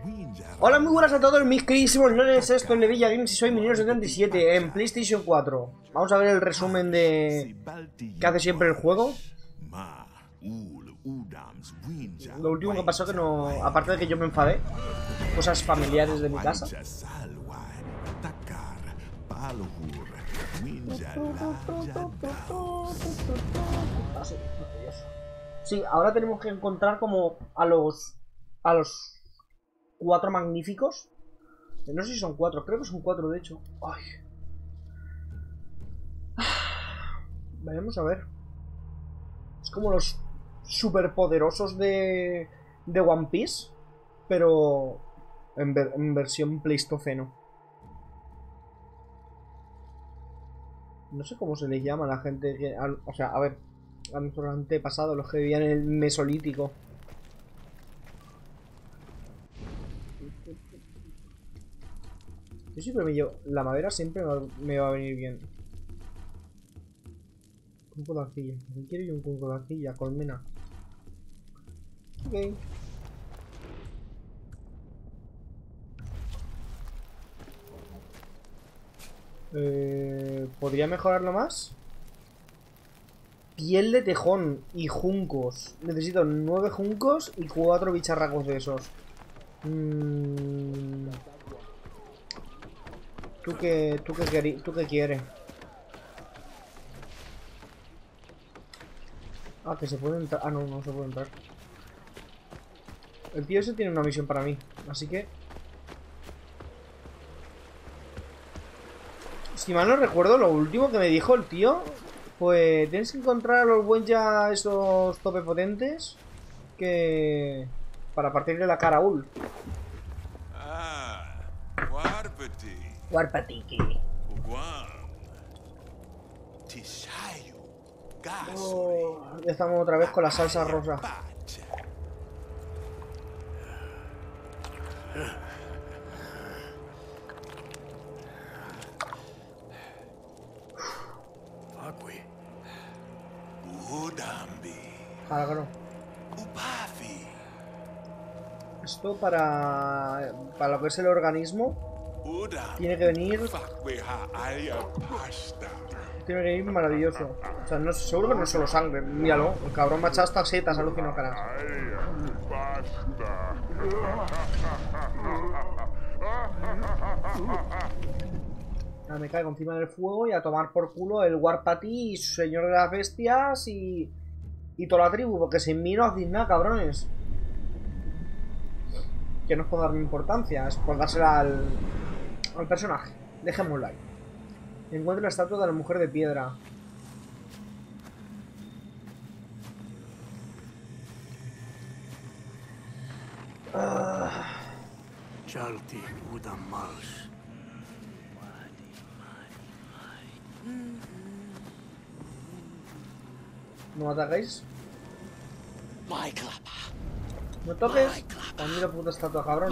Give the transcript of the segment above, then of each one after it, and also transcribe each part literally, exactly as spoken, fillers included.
Hola, muy buenas a todos mis queridísimos nones, esto es Levilla Games y soy Minero setenta y siete en PlayStation cuatro. Vamos a ver el resumen de que hace siempre el juego. Lo último que pasó que no... Aparte de que yo me enfadé, cosas familiares de mi casa. Sí, ahora tenemos que encontrar como a los... A los... Cuatro magníficos. No sé si son cuatro, creo que son cuatro de hecho. Ay. Vamos a ver. Es como los superpoderosos de, de One Piece, pero en, ver, en versión pleistoceno. No sé cómo se les llama a la gente que... A, o sea, a ver, a nuestros antepasados, los que vivían en el Mesolítico. Yo siempre me llevo... La madera siempre me va, me va a venir bien. Cunco de arcilla. ¿Qué quiero yo un cunco de arcilla? Colmena. Ok. Eh, ¿Podría mejorarlo más? Piel de tejón y juncos. Necesito nueve juncos y cuatro bicharracos de esos. Mm. ¿Tú qué, tú, qué ¿Tú qué quieres? Ah, que se puede entrar. Ah, no, no se puede entrar. El tío ese tiene una misión para mí. Así que... Si mal no recuerdo, lo último que me dijo el tío fue... Tienes que encontrar a los buen ya esos tope potentes que... Para partirle la cara a Ul. Ah, Warpati. Warpatiki. Oh, ya estamos otra vez con la salsa rosa. Claro. Esto para... Para lo que es el organismo tiene que venir... Tiene que venir maravilloso. O sea, no, seguro que no es solo sangre. Míralo, el cabrón me ha echado hasta setas alucinógenas. Ahora me caigo encima del fuego y a tomar por culo el Warpati y su señor de las bestias y... Y toda la tribu, porque sin mí no hacéis nada, cabrones. Que no es por darme importancia, es por dársela al... al personaje. Dejémoslo ahí. Encuentro la estatua de la mujer de piedra. Ah. ¿No ataquéis? No toques. A mí la puta estatua, cabrón.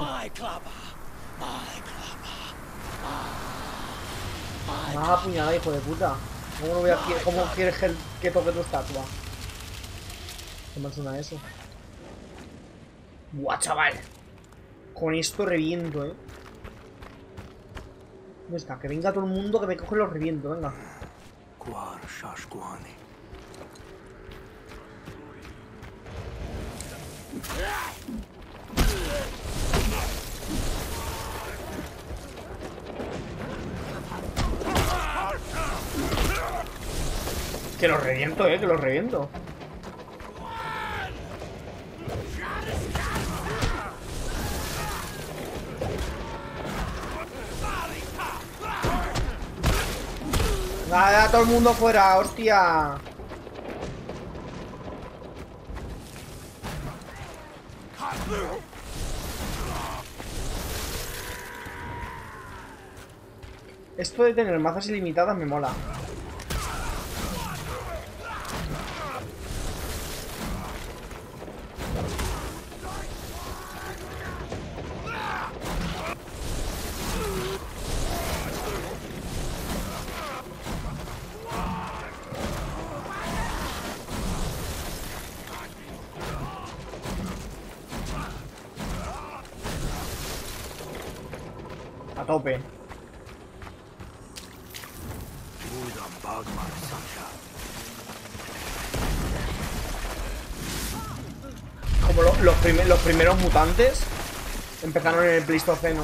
Me has apuñalado, hijo de puta. ¿Cómo, no voy a, ¿Cómo quieres que, que toque tu estatua? ¿Qué me suena eso? Buah, chaval. Con esto reviento, eh. ¿Dónde está? Que venga todo el mundo, que me coge los reviento, venga. Que los reviento, eh, que los reviento. Nada, todo el mundo fuera, hostia. Esto de tener mazas ilimitadas me mola. a tope. Como lo, los, primer, los primeros mutantes empezaron en el Pleistoceno.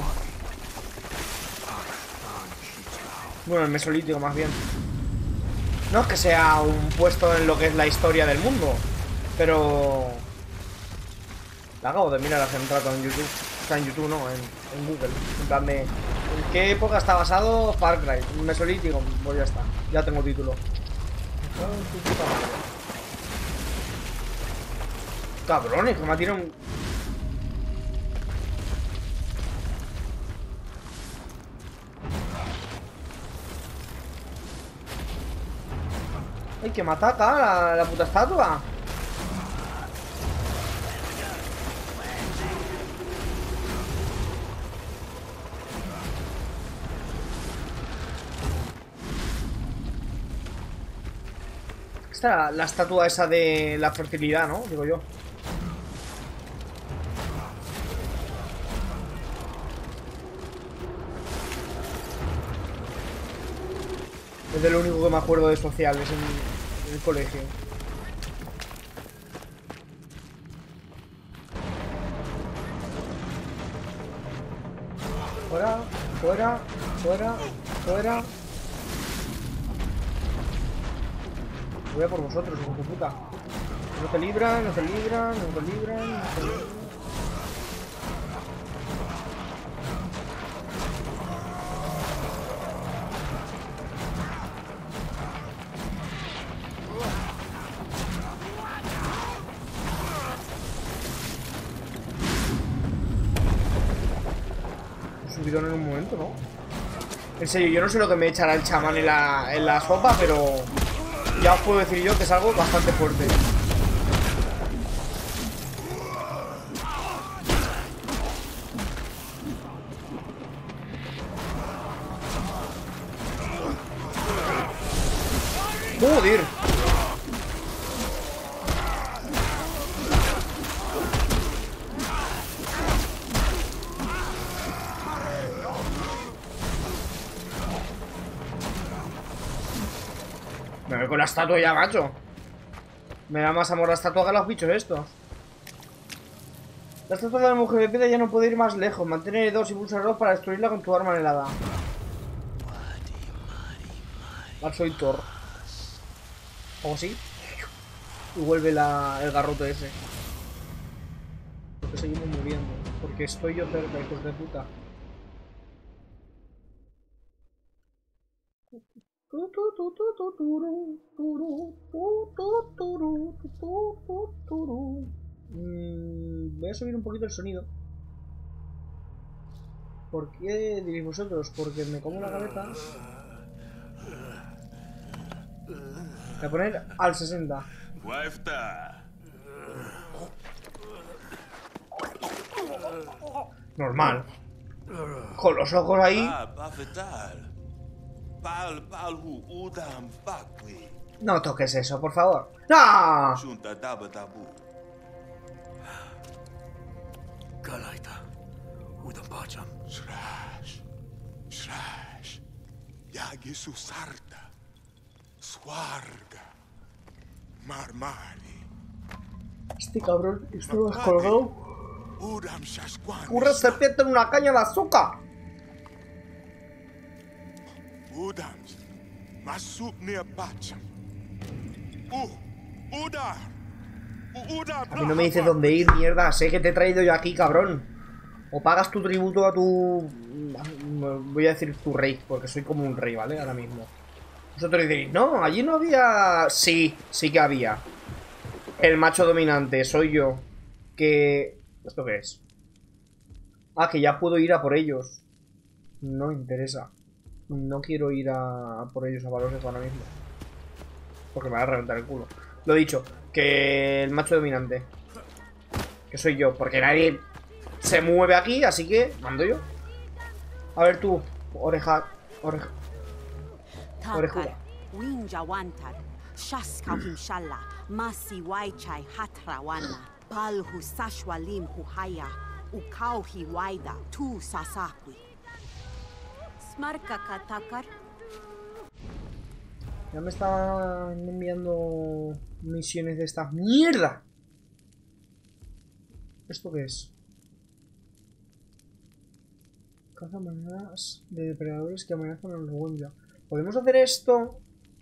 Bueno, el Mesolítico más bien. No es que sea un puesto en lo que es la historia del mundo, pero... La acabo de mirar hace un rato en YouTube. O sea, en YouTube no, en, en Google. En plan de... ¿En qué época está basado Far Cry? Un Mesolítico. Pues ya está. Ya tengo título. Cabrones, que me ha un... ¡Ay, que me ataca la, la puta estatua! Esta es la, la estatua esa de la fertilidad, ¿no? Digo yo. Es de lo único que me acuerdo de sociales en, en el colegio. Fuera, fuera, fuera, fuera. Voy a por vosotros, hijo de puta. No te libran, no te libran, no te libran, no te libran. En un momento, ¿no? En serio, yo no sé lo que me echará el chamán en la, en la sopa, pero ya os puedo decir yo que es algo bastante fuerte. ¡Joder! Me voy con la estatua ya, macho. Me da más amor la estatua que a los bichos estos. La estatua de la mujer de piedra ya no puede ir más lejos. Mantén dos y pulsa dos para destruirla con tu arma helada. Ahora soy Thor. ¿O sí? Y vuelve la, el garrote ese. Porque seguimos muriendo. Porque estoy yo cerca, hijos de puta. Mm, voy a subir un poquito el sonido. ¿Por qué diréis vosotros? Porque me como la cabeza. Voy a poner al sesenta. Normal. Con los ojos ahí. No toques eso, por favor. ¡No! Este cabrón estuvo descolgado. Una serpiente en una caña de azúcar. A mí no me dices dónde ir, mierda. Sé que te he traído yo aquí, cabrón. O pagas tu tributo a tu... Voy a decir tu rey, porque soy como un rey, ¿vale? Ahora mismo. Vosotros diréis, no, allí no había... Sí, sí que había. El macho dominante, soy yo. Que... ¿Esto qué es? Ah, que ya puedo ir a por ellos. No me interesa. No quiero ir a, a por ellos a valores ahora mismo. Porque me va a reventar el culo. Lo dicho, que el macho dominante. Que soy yo, porque nadie se mueve aquí, así que mando yo. A ver tú, oreja... Oreja... Orejuda. Ya me están enviando misiones de esta mierda. ¿Esto qué es? Caza manadas de depredadores que amenazan a los Wenja. Podemos hacer esto.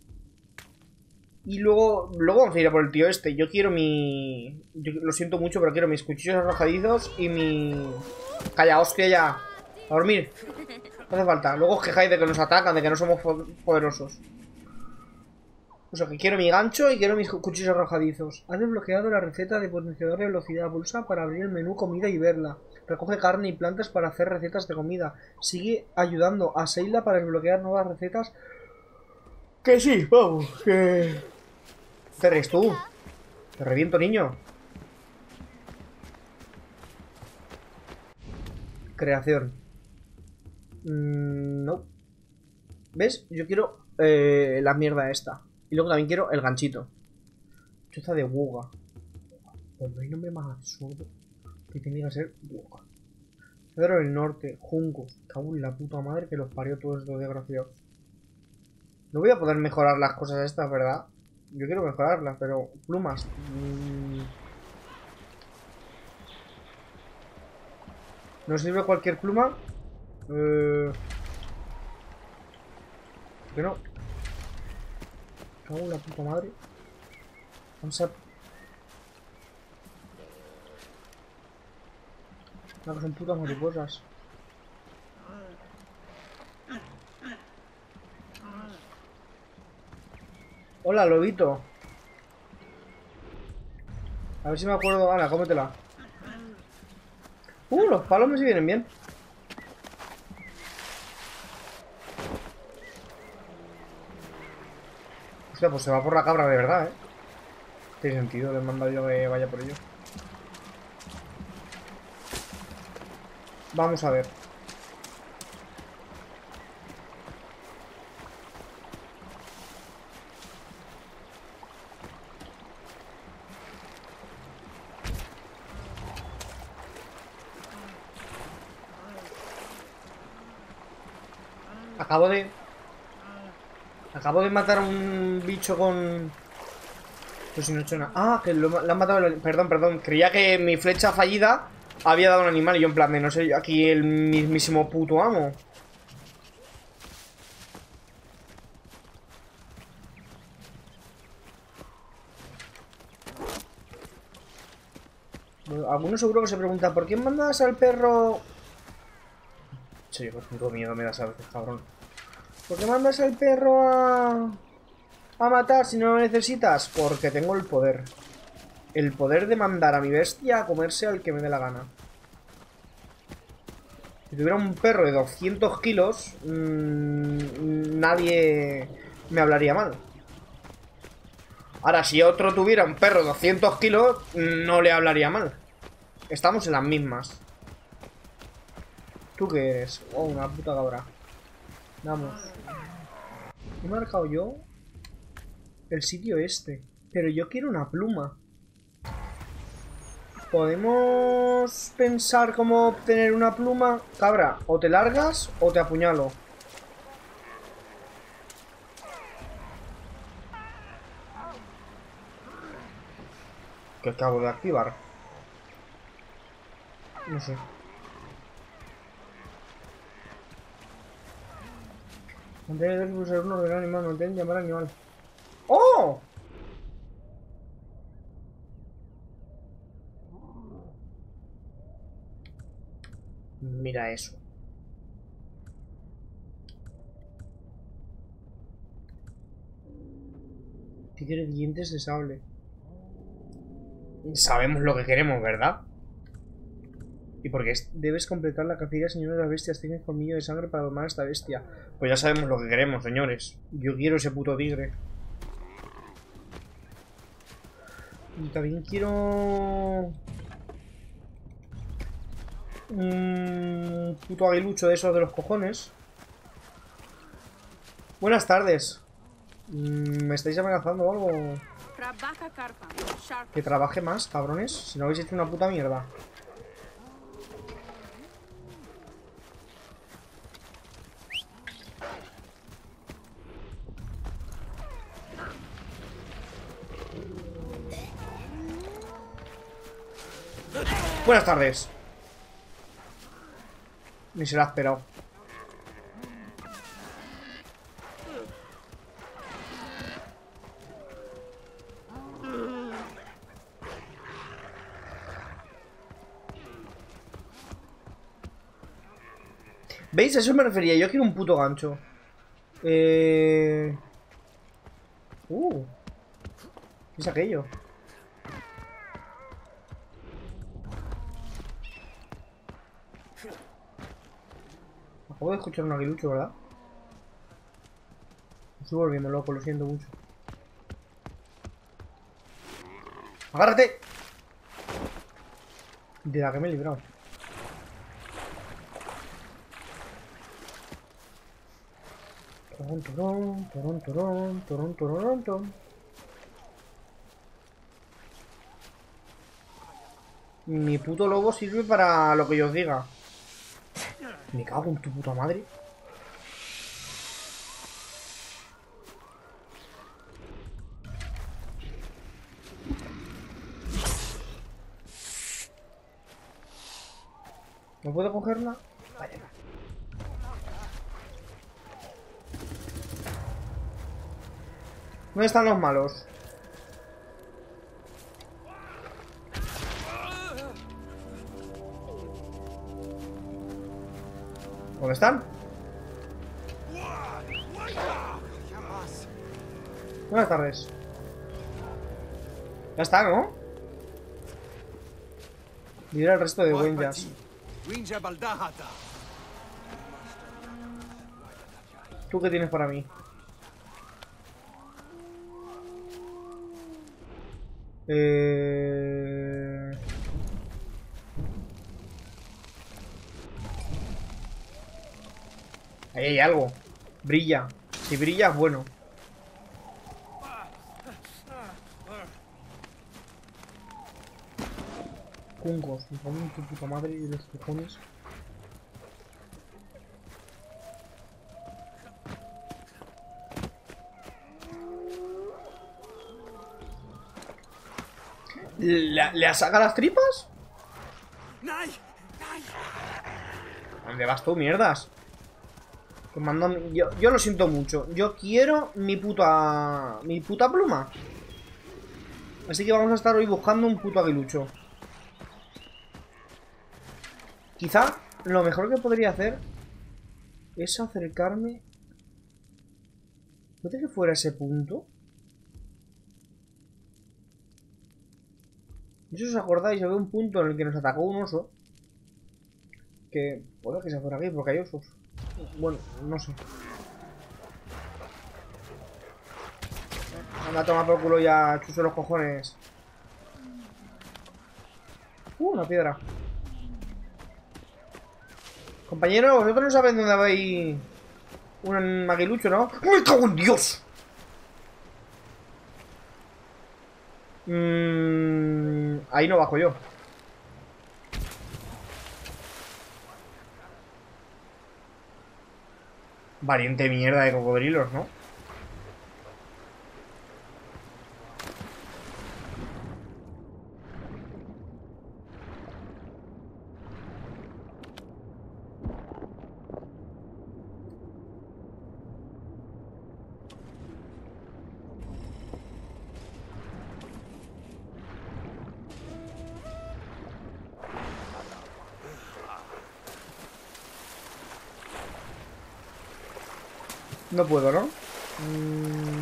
Y luego, luego vamos a ir a por el tío este. Yo quiero mi... Yo lo siento mucho, pero quiero mis cuchillos arrojadizos y mi... Calla, hostia, ya. A dormir. No hace falta. Luego os quejáis de que nos atacan, de que no somos poderosos. O sea, que quiero mi gancho y quiero mis cuchillos arrojadizos. Has desbloqueado la receta de potenciador de velocidad. Pulsa para abrir el menú comida y verla. Recoge carne y plantas para hacer recetas de comida. Sigue ayudando a Seila para desbloquear nuevas recetas. Que sí, vamos, que... ¿Te ríes tú? Te reviento, niño. Creación. Mm, no. ¿Ves? Yo quiero eh, la mierda esta. Y luego también quiero el ganchito. Choza de Wuga. Pues no hay nombre más absurdo que tiene que ser Wuga. Cedro del Norte, Juncos. Cago en la puta madre que los parió todos estos desgraciados. No voy a poder mejorar las cosas estas, ¿verdad? Yo quiero mejorarlas, pero... Plumas. Mm. ¿Nos sirve cualquier pluma? Eh... ¿Por qué no? Cago en la puta madre. Vamos a... No, que son putas mariposas. Hola, lobito. A ver si me acuerdo. Ana, cómetela. Uh, los palos me sí vienen bien. Hostia, pues se va por la cabra de verdad, eh. Tiene sentido, le he mandado yo que vaya por ello. Vamos a ver. Acabo de... Acabo de matar a un bicho con... Pues si no he hecho nada... Ah, que lo, lo han matado... Perdón, perdón. Creía que mi flecha fallida había dado un animal y yo en plan de... No sé, aquí el mismísimo puto amo. Algunos seguro que se pregunta ¿por qué mandas al perro...? Sí, pues tengo miedo me das a veces, cabrón. ¿Por qué mandas al perro a... a matar si no lo necesitas? Porque tengo el poder. El poder de mandar a mi bestia a comerse al que me dé la gana. Si tuviera un perro de doscientos kilos, mmm, nadie me hablaría mal. Ahora, si otro tuviera un perro de doscientos kilos, no le hablaría mal. Estamos en las mismas. ¿Tú qué eres? Oh, una puta cabra. Vamos. He marcado yo el sitio este. Pero yo quiero una pluma. ¿Podemos pensar cómo obtener una pluma? Cabra, o te largas o te apuñalo. ¿Qué acabo de activar? No sé. Mantén el pulsar uno ordenar animal, mantén llamar animal. ¡Oh! Mira eso. Tigre dientes de sable. Sabemos lo que queremos, ¿verdad? ¿Y por qué debes completar la cacería, señor de las bestias? Tienes colmillo de sangre para domar a esta bestia. Pues ya sabemos lo que queremos, señores. Yo quiero ese puto tigre. Y también quiero... un puto aguilucho de esos de los cojones. Buenas tardes. ¿Me estáis amenazando o algo? Que trabaje más, cabrones. Si no habéis hecho una puta mierda. Buenas tardes. Ni se lo ha esperado. ¿Veis? A eso me refería. Yo quiero un puto gancho. Eh... Uh. ¿Qué es aquello? Acabo de escuchar un aguilucho, ¿verdad? Me estoy volviendo loco, lo siento mucho. ¡Agárrate! De la que me he librado. Torón, torón, torón, torón, torón, torón, torón. Mi puto lobo sirve para lo que yo os diga. Me cago en tu puta madre. ¿No puedo cogerla? Vaya. ¿Dónde están los malos? ¿Dónde están? Buenas tardes. Ya está, ¿no? Mira el resto de Wenjas. ¿Tú qué tienes para mí? Eh... Ahí hay algo. Brilla. Si brilla, es bueno. Cungos. Me cago en tu puta madre y los cojones. ¿Le, ¿Le saca las tripas? ¿Dónde vas tú, mierdas? Pues mando, yo, yo lo siento mucho. Yo quiero mi puta... Mi puta pluma. Así que vamos a estar hoy buscando un puto aguilucho. Quizá lo mejor que podría hacer es acercarme... ¿Puede que fuera ese punto? No sé si os acordáis, había un punto en el que nos atacó un oso. Que puede que sea por aquí, porque hay osos. Bueno, no sé. Anda a tomar por culo ya, chuso los cojones. Uh, una piedra. Compañero, vosotros no sabéis dónde habéis un aguilucho, ¿no? ¡Me cago en Dios! Mm, ahí no bajo yo. Variante mierda de cocodrilos, ¿no? No puedo, ¿no? Mm...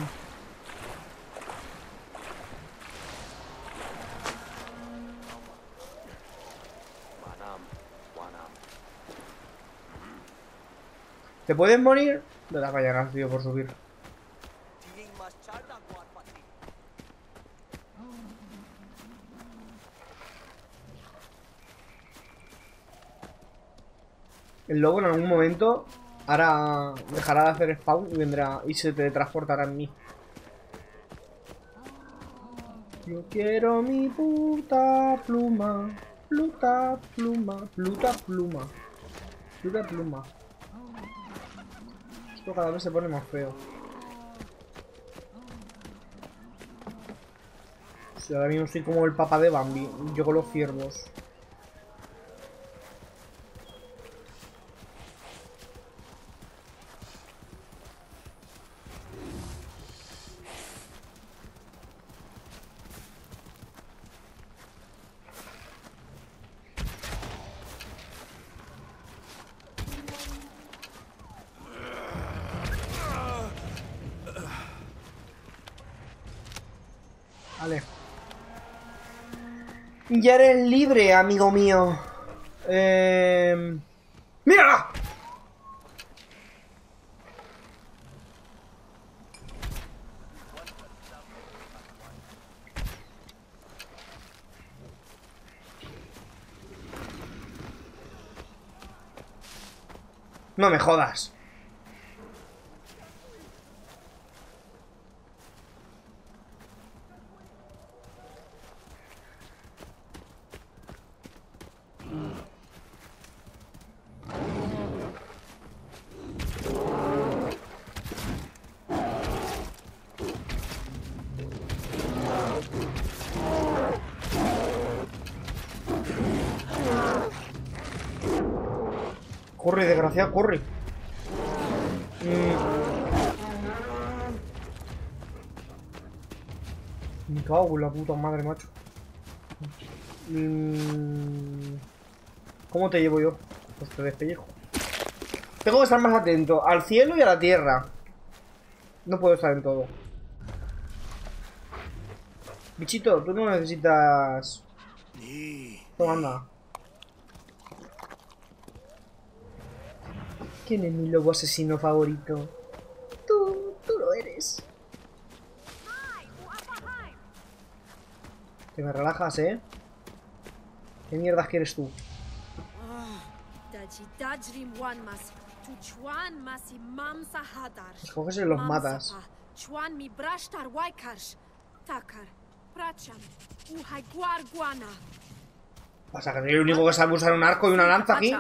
¿Te puedes morir? De las mañanas, tío, por subir. El lobo en algún momento hará, dejará de hacer spawn y vendrá y se teletransportará en mí. Yo quiero mi puta pluma, pluta pluma, pluta pluma, pluta pluma. Esto cada vez se pone más feo. O sea, ahora mismo soy como el papá de Bambi, yo con los ciervos. Ya eres libre, amigo mío. Eh... ¡Mira! No me jodas. Corre, desgraciado, corre. Mm. Me cago en la puta madre, macho. Mm. ¿Cómo te llevo yo? Pues te despellejo. Tengo que estar más atento al cielo y a la tierra. No puedo estar en todo. Bichito, tú no necesitas... Toma, anda. ¿Quién es mi lobo asesino favorito? Tú, tú lo eres. Te me relajas, ¿eh? ¿Qué mierdas quieres tú? Pues coges y los matas. ¿Pasa que soy el único que sabe usar un arco y una lanza aquí?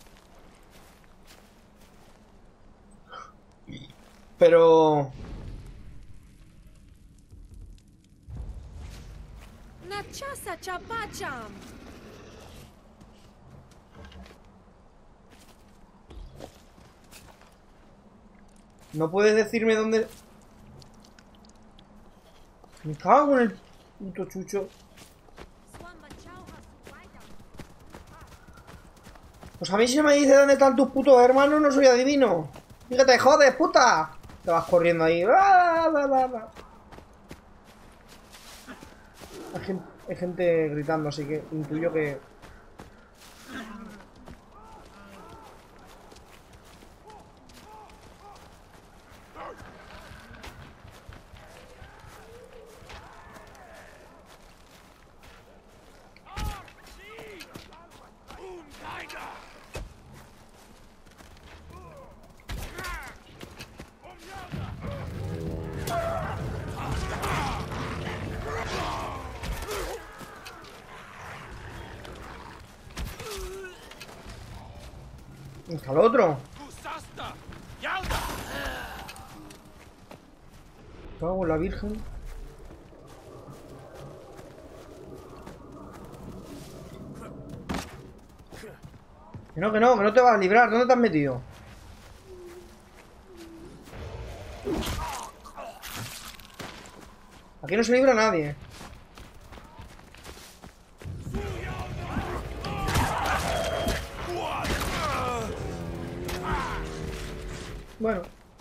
Pero... ¿No puedes decirme dónde...? Me cago en el puto chucho. Pues a mí si me dice dónde están tus putos hermanos no soy adivino. Fíjate, joder, puta. Te vas corriendo ahí. Hay gente, hay gente gritando, así que intuyo que... ¿Está el otro? Cago en la virgen. Que no, que no, que no te vas a librar. ¿Dónde te has metido? Aquí no se libra nadie. Bueno.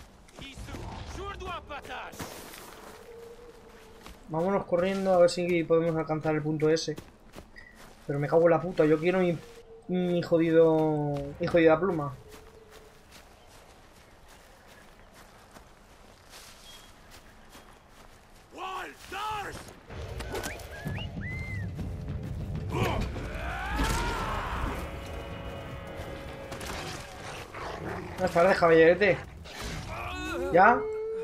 Vámonos corriendo a ver si podemos alcanzar el punto ese. Pero me cago en la puta. Yo quiero mi, mi jodido... Mi jodida pluma. Buenas tardes, caballerete. ¿Ya?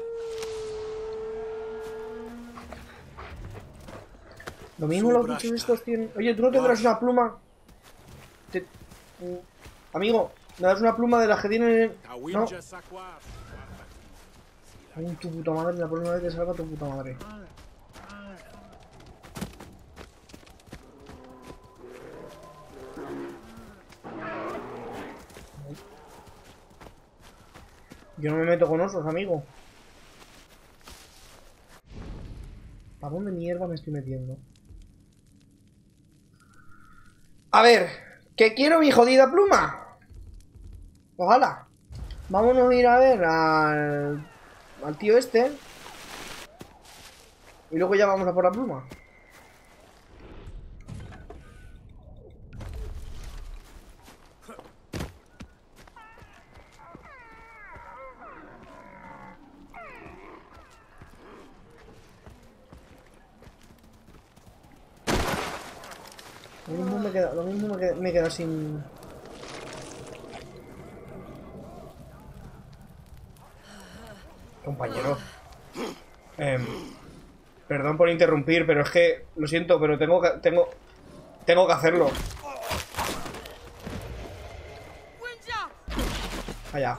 Lo mismo los bichos estos tienen... Oye, ¿tú no tendrás una pluma? Te... Amigo, ¿me das una pluma de las que tienen...? No. Ay, tu puta madre, la próxima vez te salga tu puta madre. Yo no me meto con osos, amigo. ¿A dónde mierda me estoy metiendo? A ver, ¿qué quiero mi jodida pluma? Ojalá. Vámonos a ir a ver al, al tío este. Y luego ya vamos a por la pluma. me queda, lo mismo me queda, me queda sin... Compañero. Eh, perdón por interrumpir, pero es que... Lo siento, pero tengo que... Tengo, tengo que hacerlo. Allá.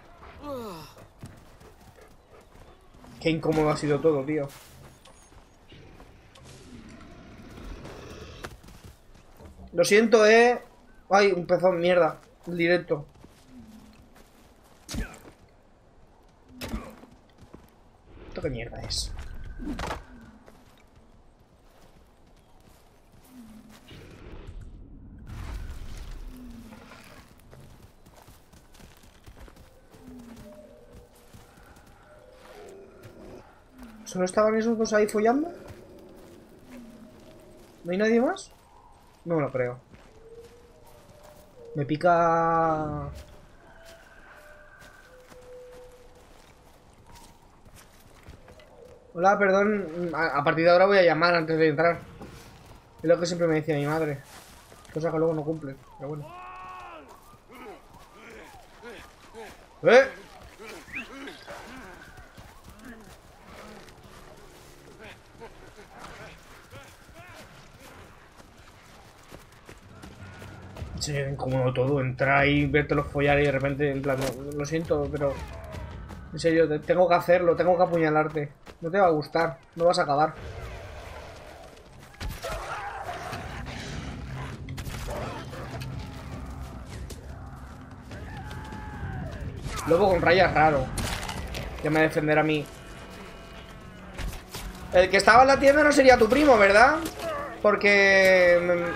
Qué incómodo ha sido todo, tío. Lo siento, eh. Ay, un pezón, mierda. Directo. ¿Esto qué mierda es? ¿Solo estaban esos dos ahí follando? ¿No hay nadie más? No lo creo. Me pica... Hola, perdón. A, a partir de ahora voy a llamar antes de entrar. Es lo que siempre me decía mi madre. Cosa que luego no cumple. Pero bueno. ¡Eh! Se incómodo todo, entrar ahí, vértelos follar y de repente, en plan, no, lo siento, pero... En serio, te, tengo que hacerlo, tengo que apuñalarte. No te va a gustar, no vas a acabar. Lobo con rayas raro. Que me defenderá a mí. El que estaba en la tienda no sería tu primo, ¿verdad? Porque...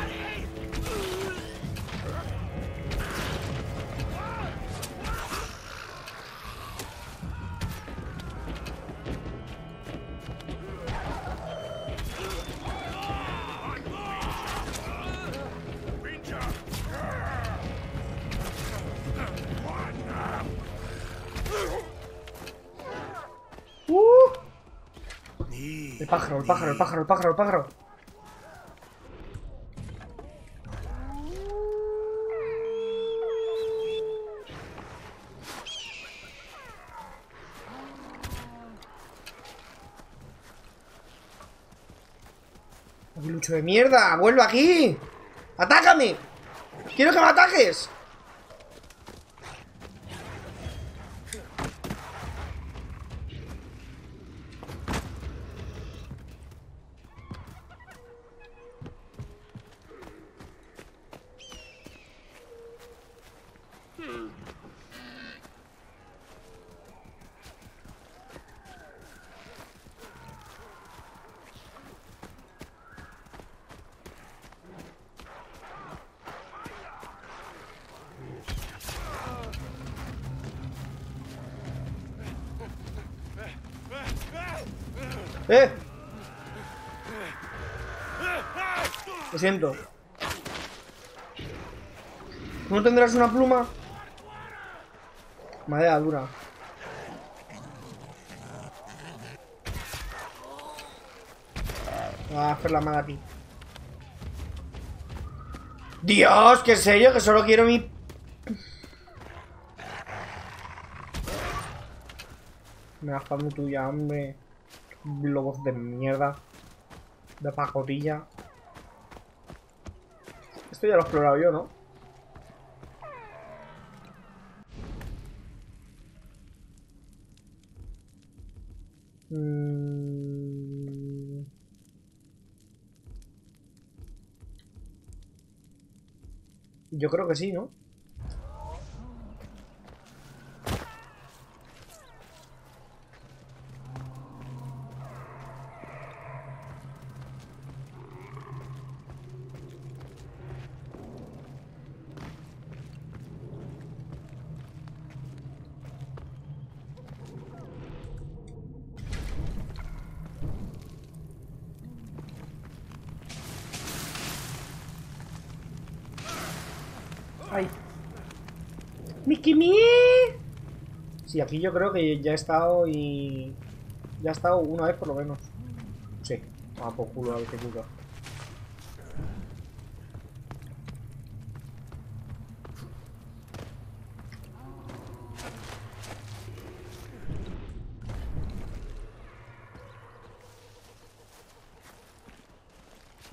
El pájaro, el pájaro, el pájaro, el pájaro, el pájaro. ¡Aguilucho de mierda! ¡Vuelve aquí! ¡Atácame! ¡Quiero que me ataques! ¡Eh! Lo siento. ¿No tendrás una pluma? Madera dura. Voy a hacer la mala aquí. ¡Dios! ¿Qué serio? Que solo quiero mi... Me has dado tuya, hombre. Globos de mierda. De pacotilla. Esto ya lo he explorado yo, ¿no? Mm... Yo creo que sí, ¿no? ¡Ay! ¡Mickey me! Sí, aquí yo creo que ya he estado y... Ya he estado una vez por lo menos. Sí. Ah, por culo, a ver qué puta.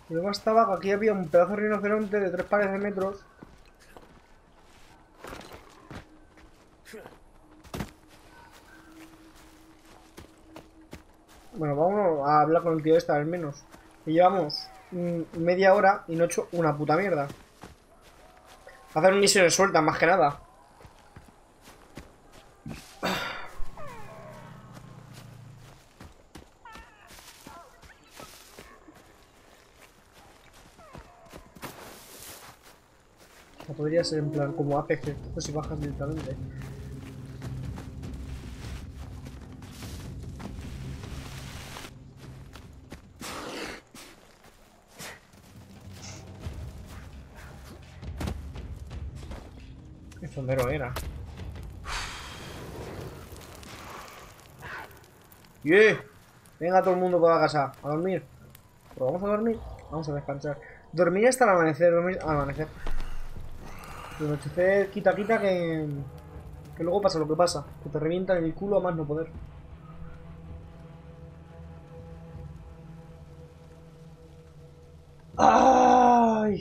El problema estaba que aquí había un pedazo de rinoceronte de tres pares de metros. Bueno, vamos a hablar con el tío este al menos. Que llevamos mm, media hora y no he hecho una puta mierda. Hacer misiones sueltas, más que nada. O podría ser en plan como Apex, esto si bajas directamente. Qué fondero era. ¡Yeah! Venga todo el mundo para la casa, a dormir. ¿Pero vamos a dormir? Vamos a descansar. Dormir hasta el amanecer, dormir al amanecer. El anochecer quita quita que... Que luego pasa lo que pasa. Que te revientan el culo a más no poder. ¡Ay!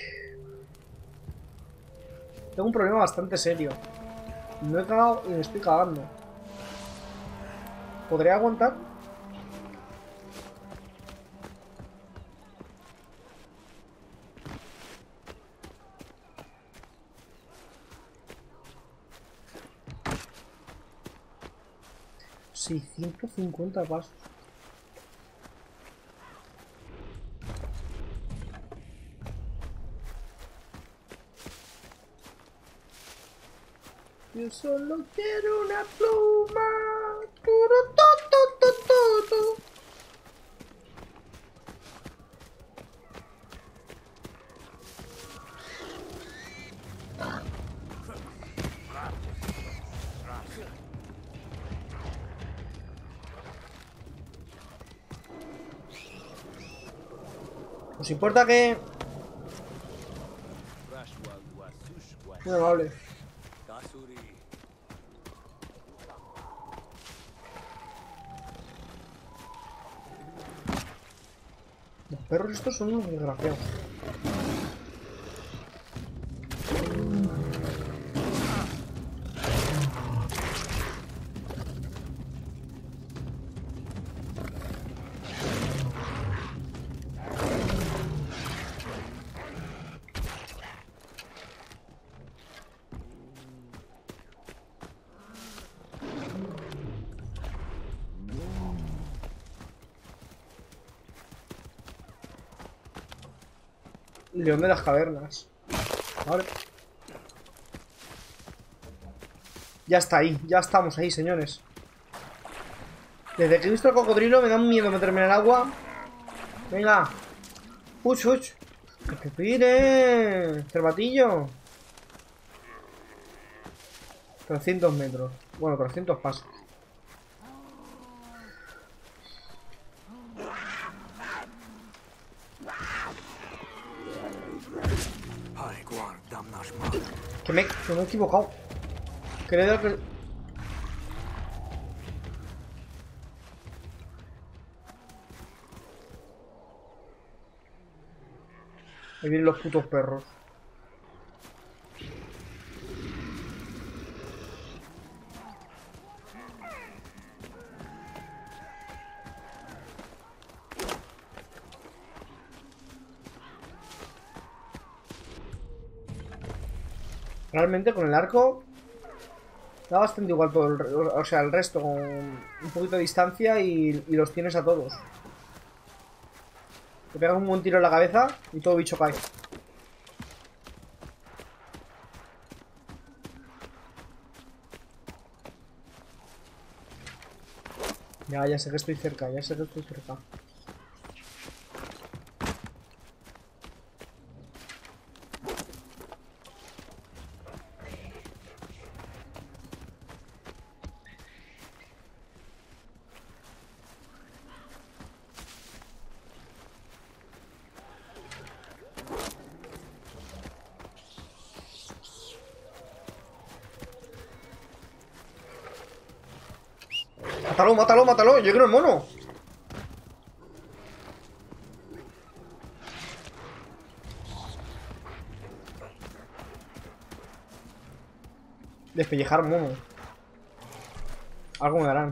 Tengo un problema bastante serio. No he cagado y me estoy cagando. ¿Podré aguantar? Sí, ciento cincuenta pasos. Yo solo quiero una pluma. Turu, tu, tu, tu, tu, tu. ¿Os importa que...? Muy amable. Los perros estos son unos desgraciados. León de las cavernas. Vale. Ya está ahí, ya estamos ahí, señores. Desde que he visto el cocodrilo me da un miedo meterme en el agua. Venga. Uch, uch. Que te pide. Cervatillo. trescientos metros. Bueno, trescientos pasos. Que me, que me he equivocado. Creo que... Ahí vienen los putos perros. Realmente con el arco da bastante igual todo el, o sea, el resto con un poquito de distancia y, y los tienes a todos. Te pegas un buen tiro en la cabeza y todo bicho cae. Ya, ya sé que estoy cerca, ya sé que estoy cerca. ¡Mátalo, mátalo, mátalo! ¡Yo quiero el mono! Despellejar mono. Algo me darán.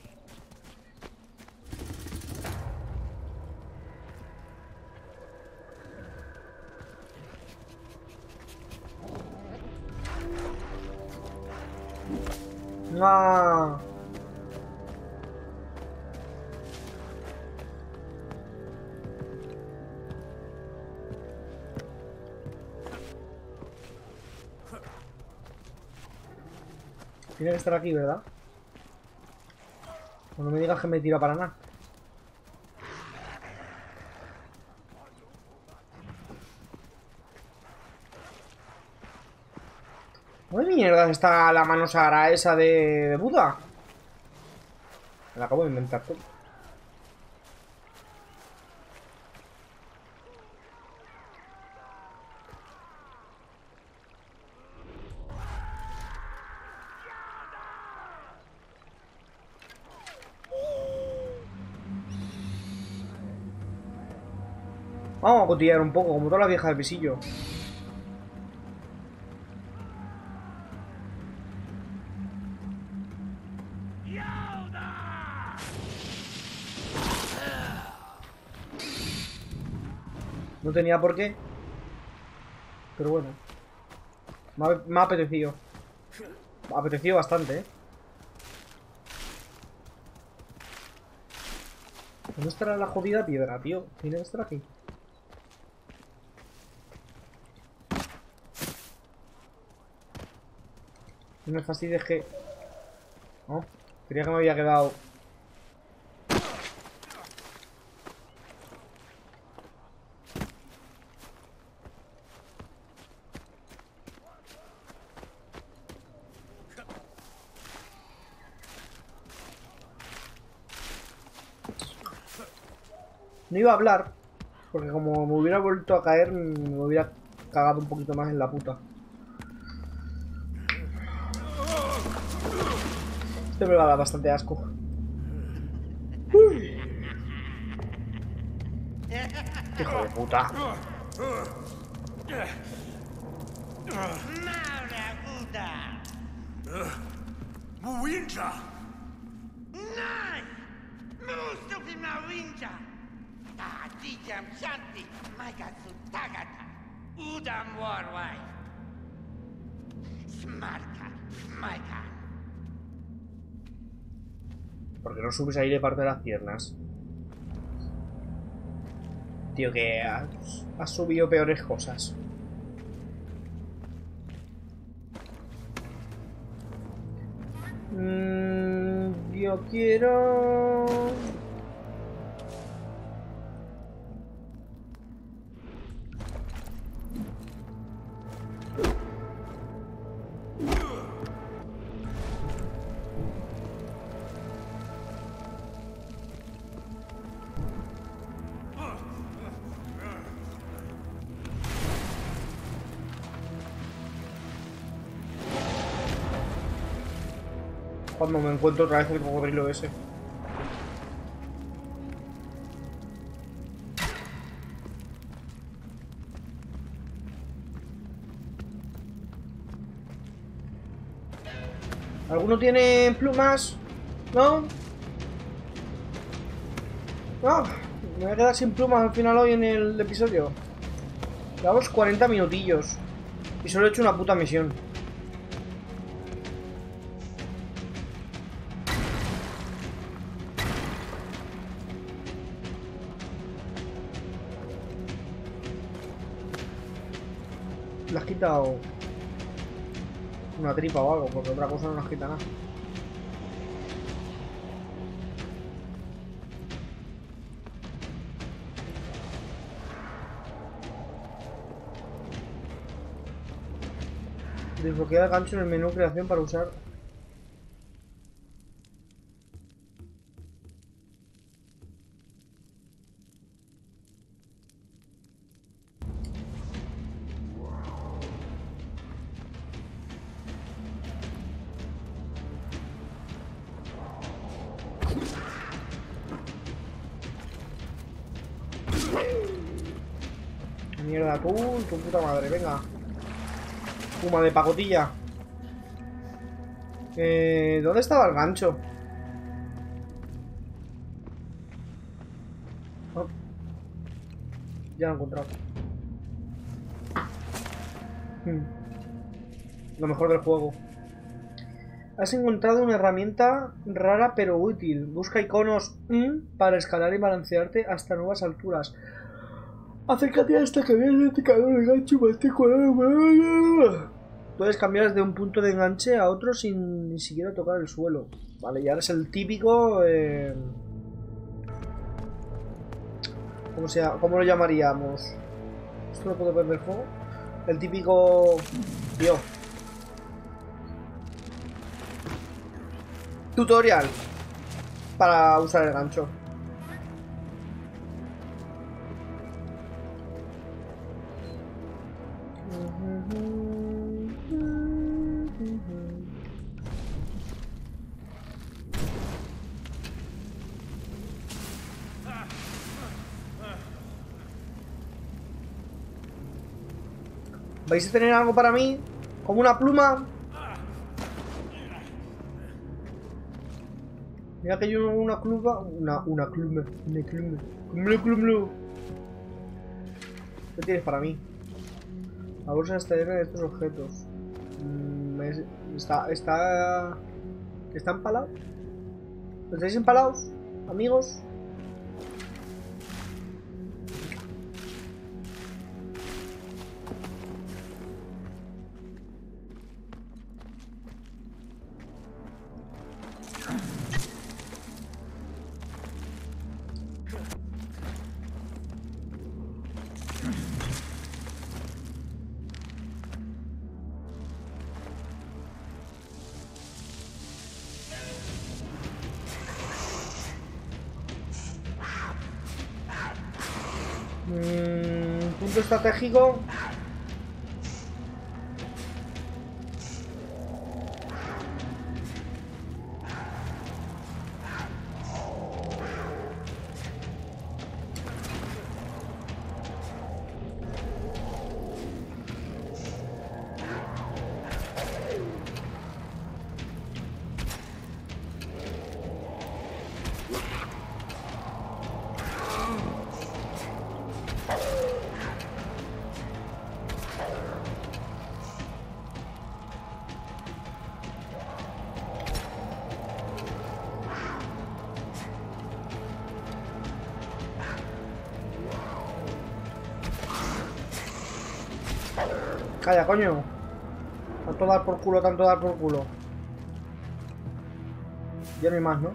¡Ah! Tiene que estar aquí, ¿verdad? O no me digas que me tira para nada. ¿Dónde mierda está la mano sagrada esa de, de Buda? Me la acabo de inventar todo. Vamos a cotillar un poco, como todas las viejas del pisillo. No tenía por qué. Pero bueno. Me ha, me ha apetecido. Me ha apetecido bastante, ¿eh? ¿Dónde estará la jodida piedra, tío? Tiene que estar aquí. No me fastidies que... No, creía que me había quedado... No iba a hablar, porque como me hubiera vuelto a caer, me hubiera cagado un poquito más en la puta. Este me va a dar bastante asco. Uy. Hijo de puta. ¿Por qué no subes ahí de parte de las piernas? Tío, que has, has subido peores cosas. Mm, yo quiero... Cuando me encuentro otra vez el cocodrilo ese. ¿Alguno tiene plumas? ¿No? No, me voy a quedar sin plumas al final hoy en el episodio. Llevamos cuarenta minutillos y solo he hecho una puta misión. Le has quitado una tripa o algo, porque otra cosa no nos quita nada. Desbloquea el gancho en el menú creación para usar. Mierda, tú, tu puta madre, venga. Puma de pacotilla. Eh, ¿Dónde estaba el gancho? Oh, ya lo he encontrado. Hmm, Lo mejor del juego. Has encontrado una herramienta rara pero útil. Busca iconos mm, para escalar y balancearte hasta nuevas alturas. Acércate hasta que veas el indicador del gancho y mantén cuidado. Puedes cambiar de un punto de enganche a otro sin ni siquiera tocar el suelo. Vale, ya es el típico... Eh... ¿Cómo, sea, ¿Cómo lo llamaríamos? ¿Esto lo puedo perder fuego? El típico... Tío. Tutorial. Para usar el gancho. ¿Vais a tener algo para mí? ¿Como una pluma? Mira que yo una pluma... Una, una pluma. Una pluma. Una pluma. ¿Qué tienes para mí? La bolsa está llena de estos objetos. Mm, es- está... Está... ¿Está empalado? ¿Estáis empalados? ¿Amigos? Mm, punto estratégico. Calla, coño. Tanto dar por culo, tanto dar por culo. Ya no hay más, ¿no?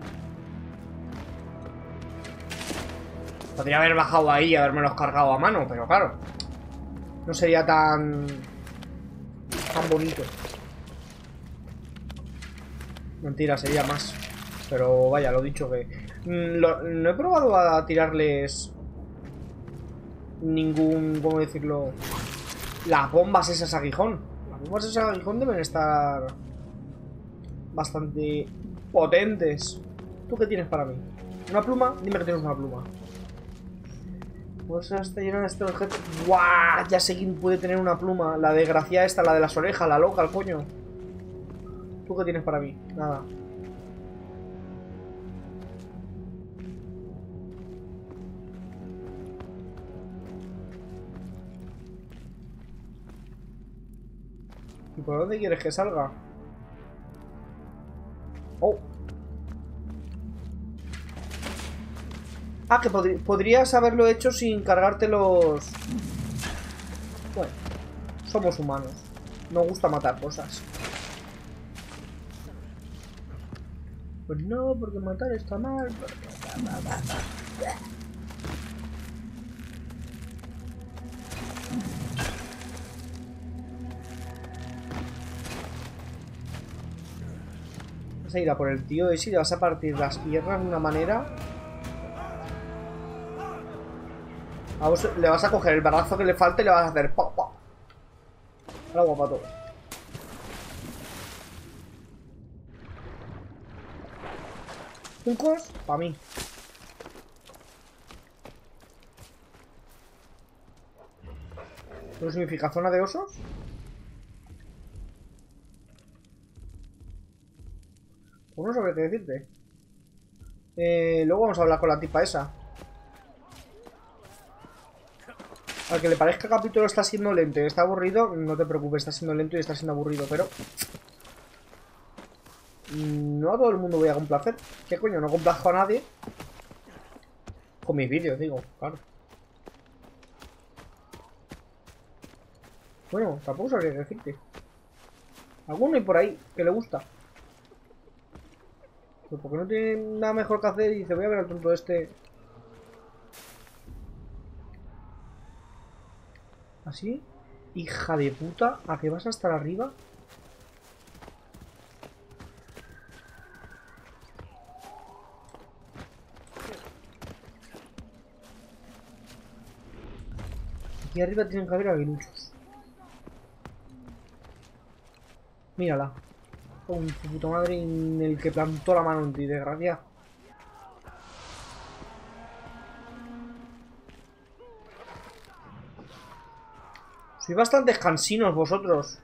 Podría haber bajado ahí y habérmelos cargado a mano, pero claro. No sería tan... tan bonito. Mentira, sería más. Pero vaya, lo dicho que... Mm, lo- no he probado a tirarles... Ningún... ¿Cómo decirlo? Las bombas esas aguijón. Las bombas esas aguijón deben estar... bastante... potentes. ¿Tú qué tienes para mí? ¿Una pluma? Dime que tienes una pluma. Pues está llena de este objeto. ¡Guau! Ya sé quién puede tener una pluma. La desgracia esta, la de las orejas, la loca, el coño. ¿Tú qué tienes para mí? Nada. ¿Y por dónde quieres que salga? Oh. Ah, que podri podrías haberlo hecho sin cargarte los... Bueno, somos humanos. Nos gusta matar cosas. Pues no, porque matar está mal. Vas a ir a por el tío ese y le vas a partir las piernas de una manera... A vos le vas a coger el brazo que le falte y le vas a hacer... ¡Pa, pa! Al agua, pato. Juncos, para mí. ¿Qué significa? ¿Zona de osos? Pues no sabría qué decirte. Eh, luego vamos a hablar con la tipa esa. Al que le parezca que el capítulo está siendo lento y está aburrido, no te preocupes, está siendo lento y está siendo aburrido, pero... no a todo el mundo voy a complacer. ¿Qué coño? No complazco a nadie. Con mis vídeos, digo, claro. Bueno, tampoco sabría qué decirte. Alguno hay por ahí que le gusta. Pero porque no tiene nada mejor que hacer y dice, voy a ver al tonto este. ¿Así? Hija de puta, ¿a qué vas a estar arriba? Aquí arriba tienen que haber aguiluchos. Mírala. Con su puta madre en el que plantó la mano en ti, desgracia. Sois bastante cansinos vosotros.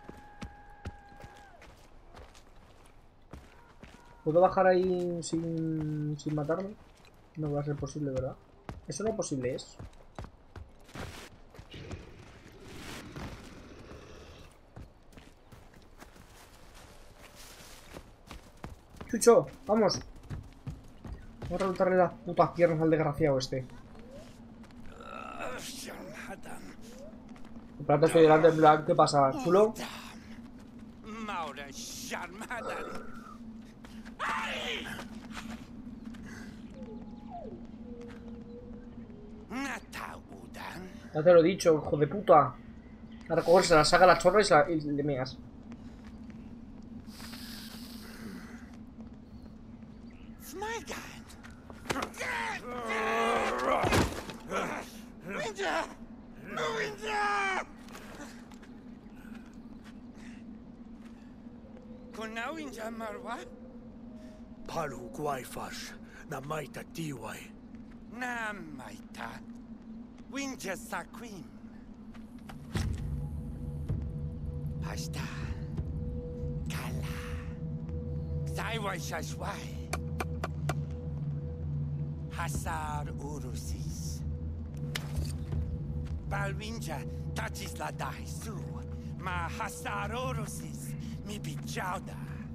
¿Puedo bajar ahí sin, sin matarme? No va a ser posible, ¿verdad? Eso no posible es. Chucho, vamos. Vamos a reventarle las putas piernas al desgraciado este. El plato estoy delante, en plan, ¿qué pasa? ¿Chulo? Ya te lo he dicho, hijo de puta. A recogerse, la saca la chorra y, se la, y le meas. Palu guayfash, na maita tiwai. Na maita. Winja saquim. Pasta. Kala. Saiwai shashwai. Hasar urusis. Balwinja tachis la dahisu. Ma hasar urusis mi bichauda.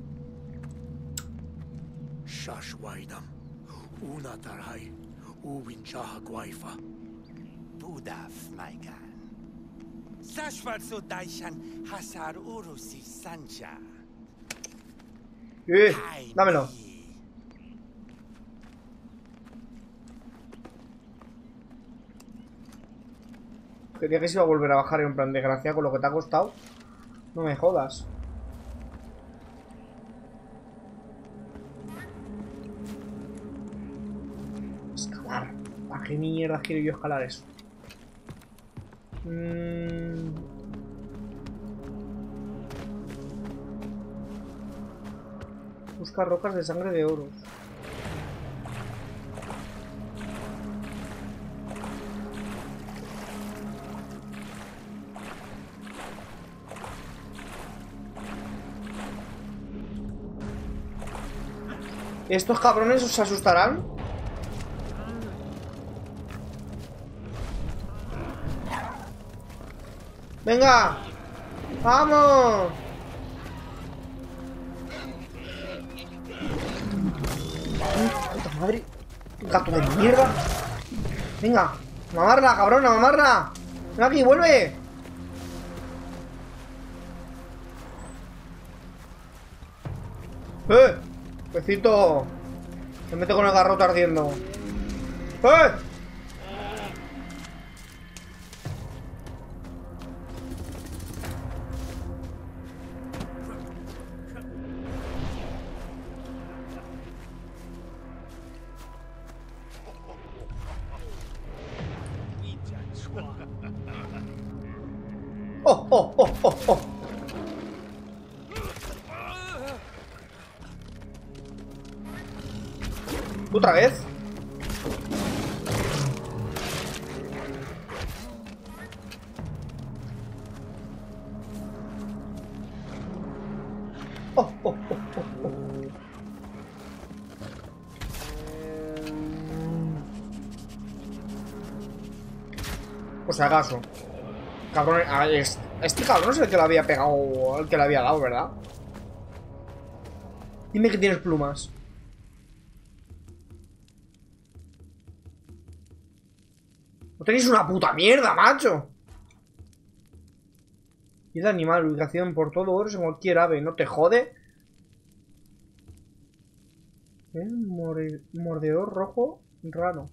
Shashwaidam, una tarhai, uwinchaha guayfa. Budaf, my god. Sashwar so daishan hasar urusis sanja. Eh, dámelo. Quería que se iba a volver a bajar en plan desgracia con lo que te ha costado. No me jodas. Escalar. ¿A qué mierda quiero yo escalar eso? Mm... Busca rocas de sangre de oro. ¿Estos cabrones os asustarán? ¡Venga! ¡Vamos! ¡Puta madre! ¡Gato de mierda! ¡Venga! ¡Mamarla, cabrona! ¡Mamarla! ¡Ven aquí! ¡Vuelve! ¡Eh! ¡Pecito! Se mete con el garrote ardiendo. ¡Eh! ¡Oh, oh, oh, oh, oh! ¿Otra vez? Oh, oh, oh, oh, oh. si acaso. Cabrón, este cabrón es el que le había pegado, el que le había dado, ¿verdad? Dime que tienes plumas. No tenéis una puta mierda, macho. Y el animal, ubicación por todo oro en cualquier ave, ¿no te jode? ¿Eh? Morde mordedor rojo raro.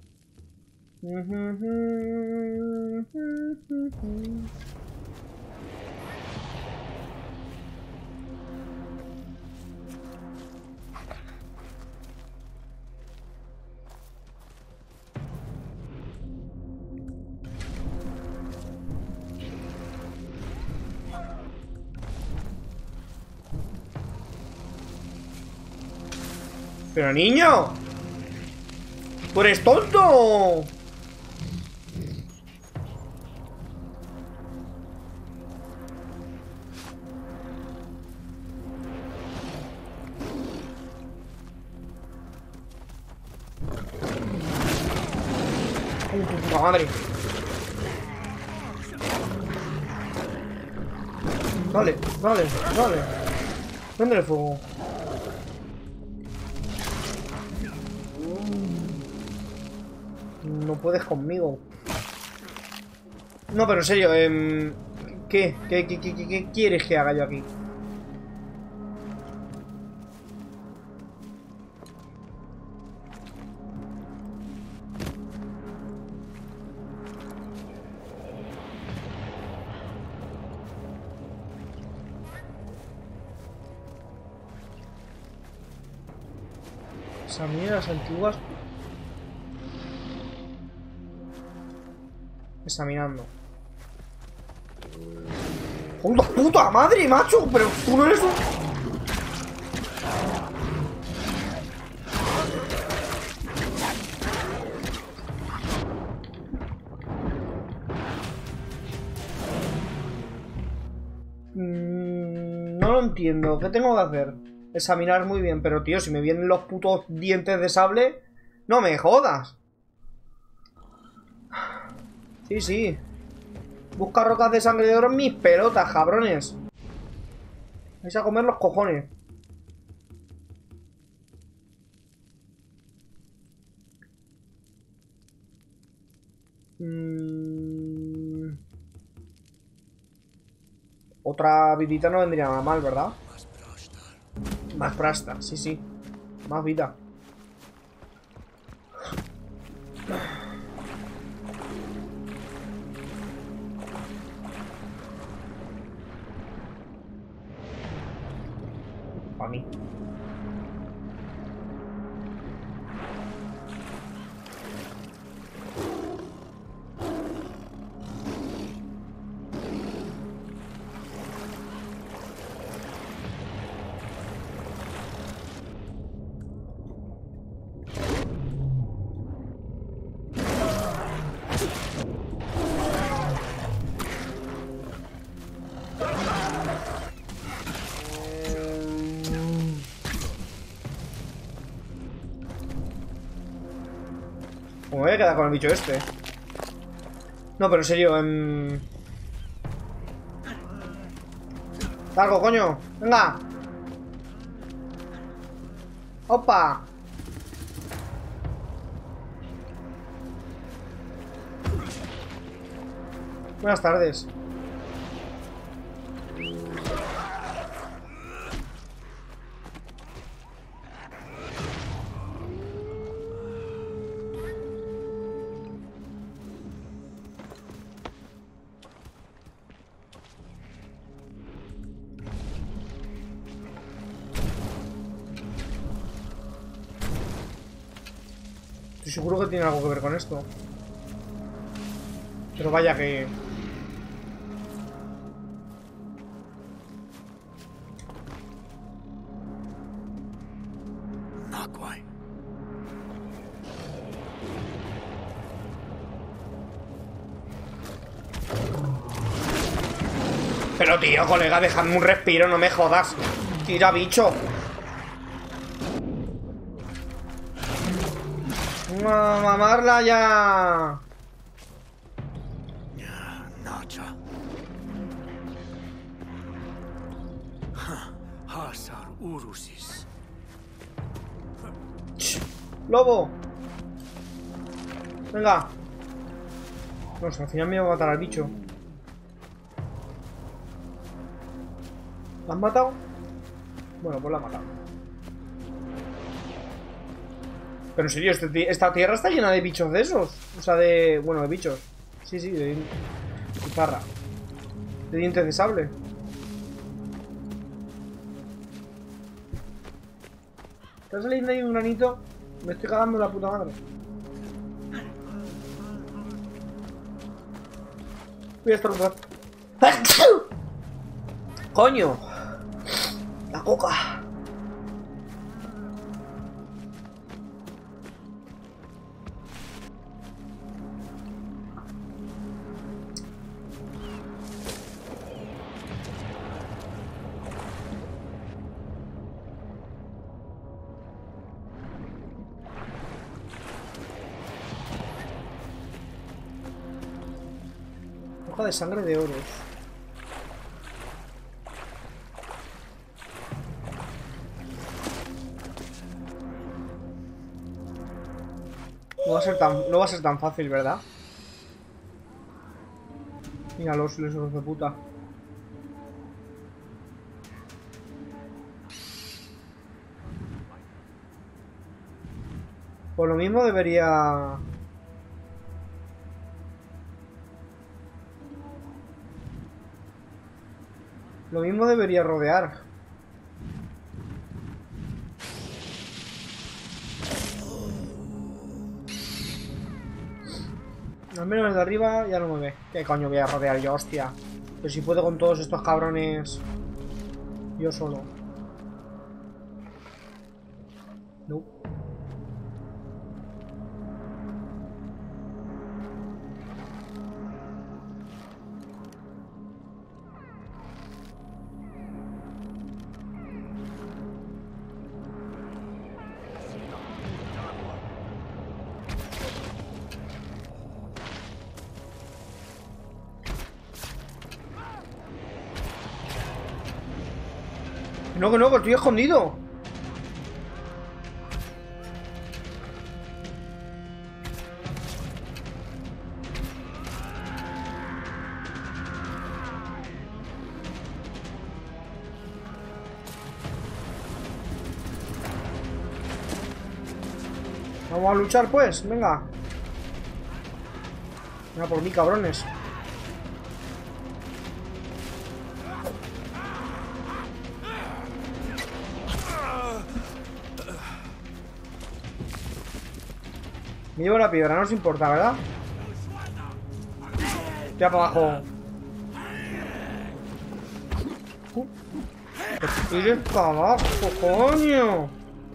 Pero niño, ¡tú eres tonto! ¡Uh, tu puta madre! Dale, dale, dale. Prende el fuego. No puedes conmigo. No, pero en serio, eh, ¿qué? ¿Qué, qué, qué, qué, qué quieres que haga yo aquí? Examinas antiguas. Examinando. ¡Puta puta madre, macho! Pero tú no eres un... Mm, no lo entiendo. ¿Qué tengo que hacer? Examinar muy bien. Pero tío, si me vienen los putos dientes de sable, no me jodas. Sí, sí. Busca rocas de sangre de oro en mis pelotas, cabrones. Vais a comer los cojones. Mm... Otra vidita no vendría nada mal, ¿verdad? Más prasta, sí, sí. Más vida. Para mí. ¿Cómo me voy a quedar con el bicho este? No, pero en serio, en... ¡Largo, coño! ¡Venga! ¡Opa! Buenas tardes. Estoy seguro que tiene algo que ver con esto. Pero vaya que... Naguai. Pero tío, colega, déjame un respiro, no me jodas. Tira, bicho. A mamarla ya. Macha. Hasar Urusis. ¡Lobo! Venga. No sé, al final me va a matar al bicho. ¿La has matado? Bueno, pues la has matado. Pero en serio, este, esta tierra está llena de bichos de esos. O sea, de... Bueno, de bichos. Sí, sí, de... Pizarra. De dientes de sable. Está saliendo ahí un granito. Me estoy cagando la puta madre. Voy a estar un rato. ¡Coño! La coca. Hoja de sangre de oros. No va a ser tan, no va a ser tan fácil, ¿verdad? Mira los hijos de puta. Por lo mismo debería... Lo mismo debería rodear. Al menos el de arriba ya no me ve. ¿Qué coño voy a rodear yo, hostia? Pero si puedo con todos estos cabrones yo solo. No. No, que no, que estoy escondido. Vamos a luchar, pues, venga. Venga por mí, cabrones. Me llevo la piedra, no os importa, ¿verdad? Ya para abajo. Uh, estoy para abajo, coño.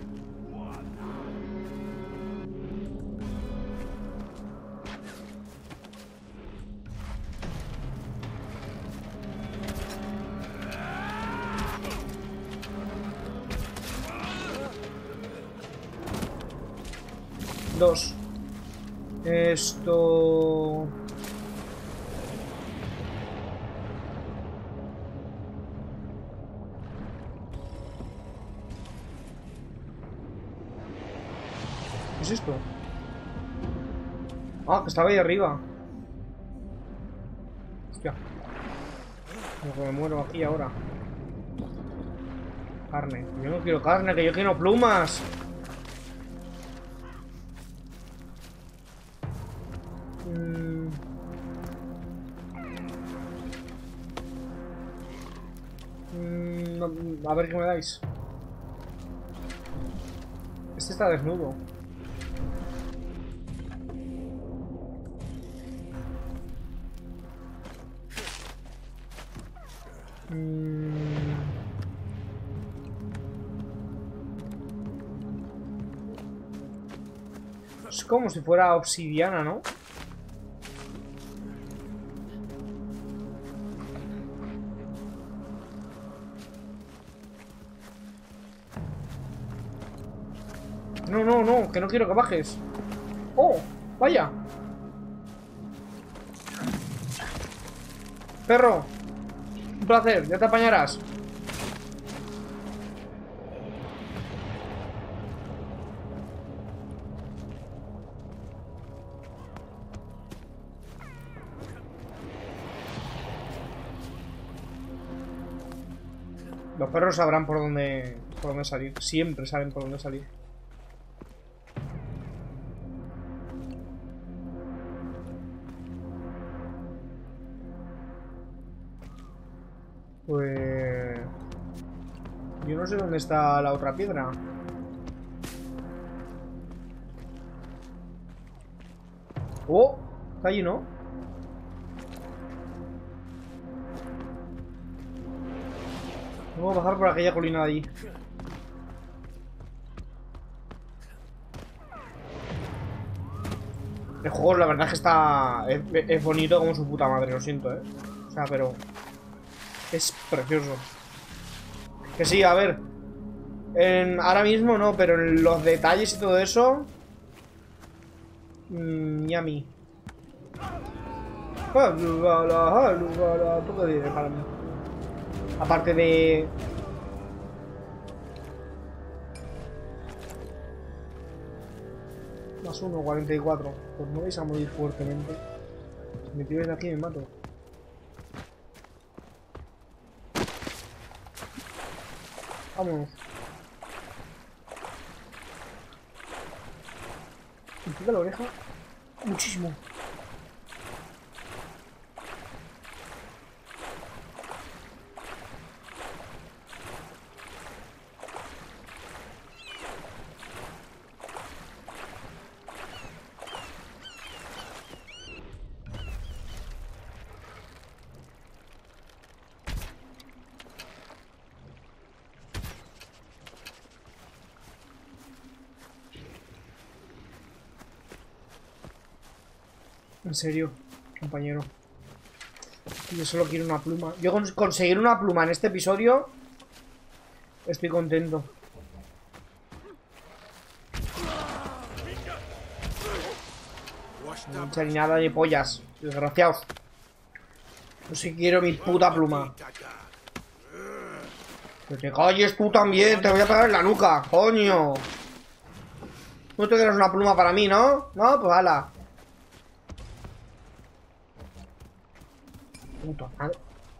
Dos. Esto... ¿Qué es esto? Ah, que estaba ahí arriba. Hostia. Como que me muero aquí ahora. Carne. Yo no quiero carne, que yo quiero plumas. Mm. Mm, no, a ver qué me dais. Este está desnudo. Mm. Es como si fuera obsidiana, ¿no? No, no, no, que no quiero que bajes. ¡Oh! ¡Vaya! perro. Un placer, ya te apañarás. Los perros sabrán por dónde, por dónde salir. Siempre saben por dónde salir. Pues... yo no sé dónde está la otra piedra. Oh, está allí, ¿no? Vamos a bajar por aquella colina de allí. El juego, la verdad es que está... Es, es bonito como su puta madre, lo siento, ¿eh? O sea, pero... es precioso. Que sí, a ver. En, ahora mismo no, pero en los detalles y todo eso... Mmm, yummy. ¿Tú qué dices para mí? Aparte de... más uno, cuarenta y cuatro. Pues no vais a morir fuertemente. Si me tiráis de aquí me mato. Vámonos. Me pica la oreja muchísimo. En serio, compañero. Yo solo quiero una pluma. Yo con conseguir una pluma en este episodio estoy contento. No echan ni nada de pollas, desgraciados. Yo sí quiero mi puta pluma. Que te calles tú también, te voy a pegar en la nuca, coño. No te quieres una pluma para mí, ¿no? No, pues ala. Puta madre.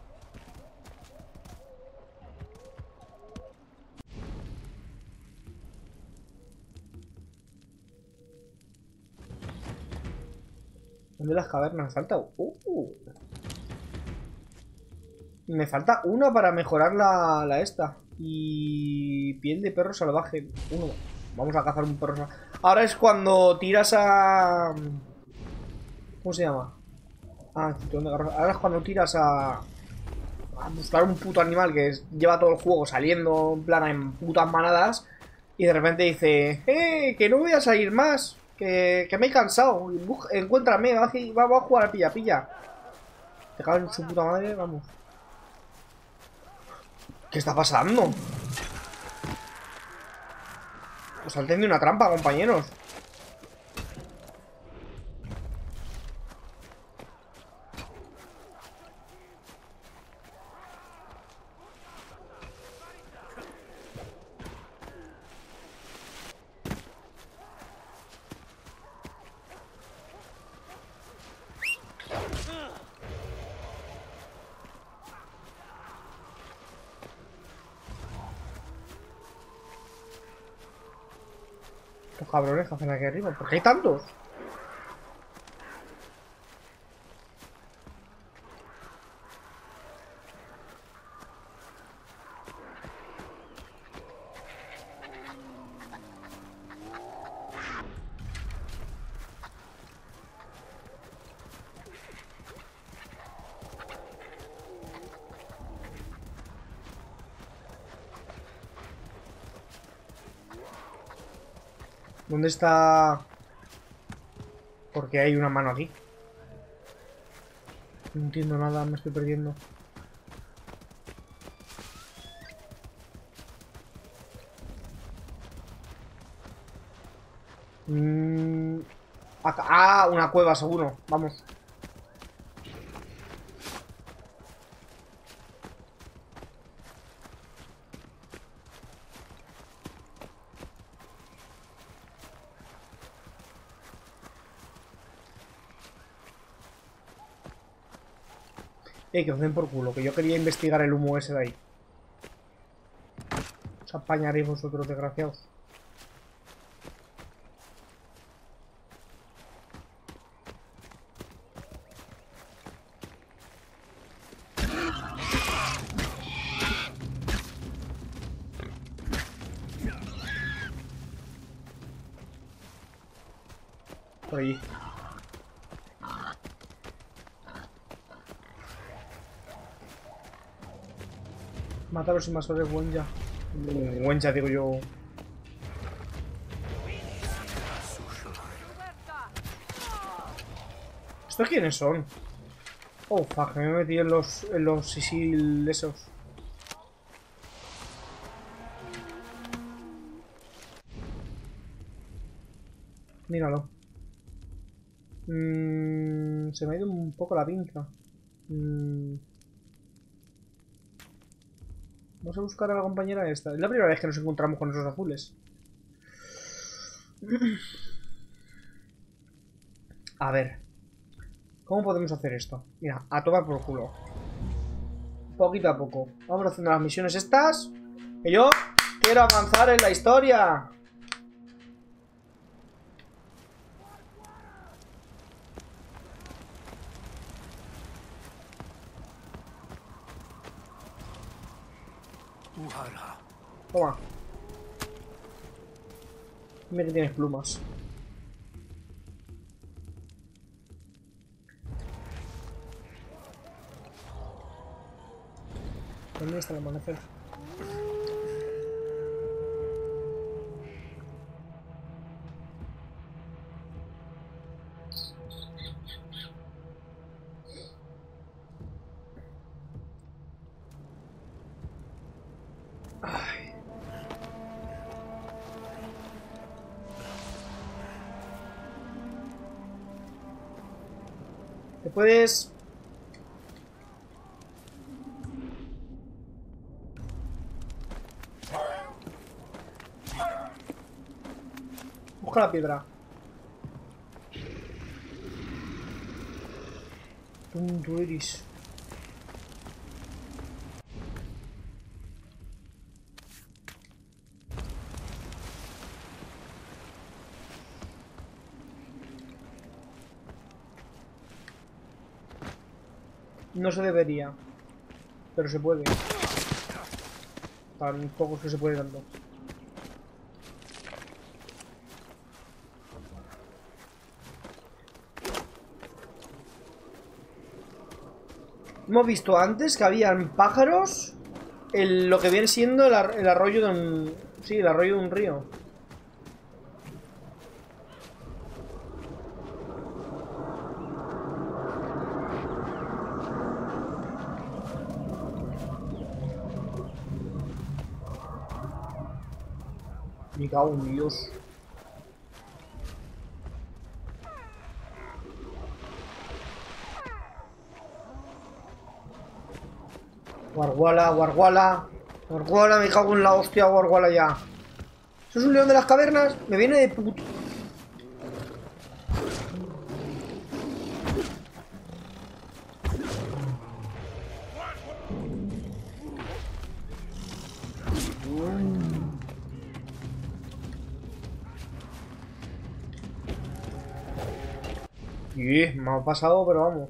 ¿Dónde las cavernas? Me falta... Uh. Me falta una para mejorar la, la esta. Y... piel de perro salvaje. Uno. Vamos a cazar un perro salvaje. Ahora es cuando tiras a... ¿cómo se llama? Ah, ahora es cuando tiras a... a buscar un puto animal que es... lleva todo el juego saliendo en plan en putas manadas. Y de repente dice... ¡Eh! Que no voy a salir más. Que, que me he cansado. Encuéntrame. Va a, va a jugar a pilla pilla. Te cago en su puta madre. Vamos. ¿Qué está pasando? Os han tendido una trampa, compañeros. Estos cabrones que hacen aquí arriba. ¿Por qué hay tantos? ¿Dónde está? Porque hay una mano aquí. No entiendo nada, me estoy perdiendo. Mm, acá, ah, una cueva seguro. Vamos. Eh, que os den por culo, que yo quería investigar el humo ese de ahí. Os apañaréis vosotros, desgraciados. Por allí. Mata a los invasores Wenja. Wenja, digo yo. ¿Estos quiénes son? Oh, fuck, me he metido en los, en los sisil esos. Míralo. Mm, se me ha ido un poco la pinza. Mm. Vamos a buscar a la compañera esta. Es la primera vez que nos encontramos con esos azules. A ver. ¿Cómo podemos hacer esto? Mira, a tomar por culo. Poquito a poco. Vamos haciendo las misiones estas. Que yo quiero avanzar en la historia. Uhara. Toma. Dime que tienes plumas. ¿Dónde está el amanecer? Ay. ¿Te puedes...? Busca la piedra. Tonto eres. No se debería, pero se puede. Tan pocos que se puede tanto. Hemos visto antes que habían pájaros en lo que viene siendo el, ar el arroyo de un... Sí, el arroyo de un río. Me cago en Dios. Guarguala, guarguala. Guarguala, me cago en la hostia, guarguala ya. ¿Eso es un león de las cavernas? Me viene de puto. Y me ha pasado, pero vamos.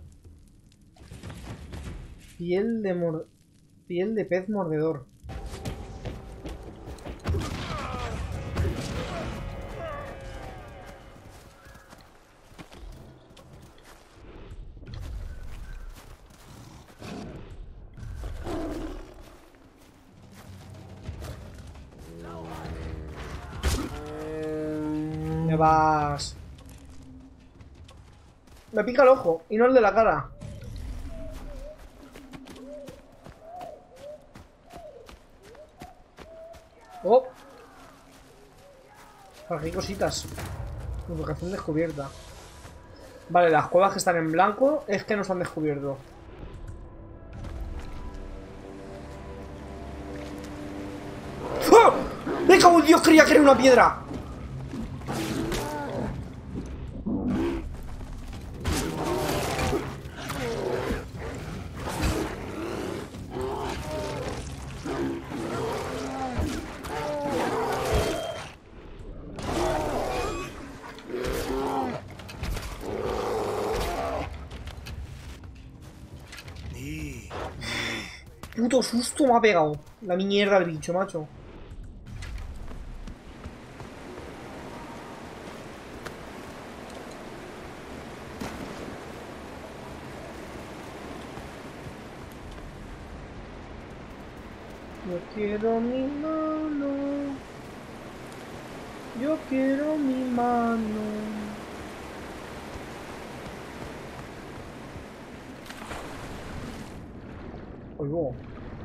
Piel de mor... Piel de pez mordedor. Me vas... Me pica el ojo y no el de la cara. Oh. Aquí hay cositas. Ubicación descubierta. Vale, las cuevas que están en blanco es que nos han descubierto. ¡Oh! ¡Me cago en Dios! Creía que era una piedra. puto susto me ha pegado. La mierda del bicho, macho. Yo quiero mi mano. Yo quiero mi mano. Oigo.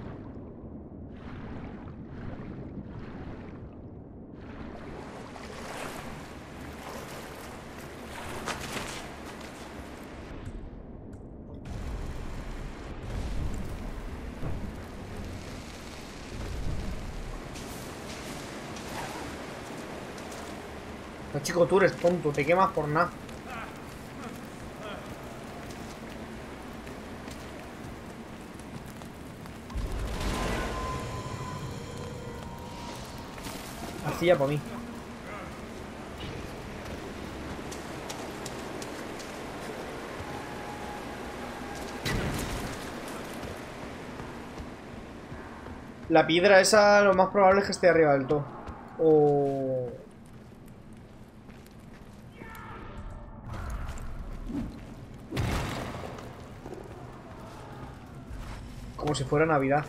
No, chico, tú eres tonto, te quemas por nada. Hacía por mí. La piedra esa lo más probable es que esté arriba del todo. O... como si fuera Navidad.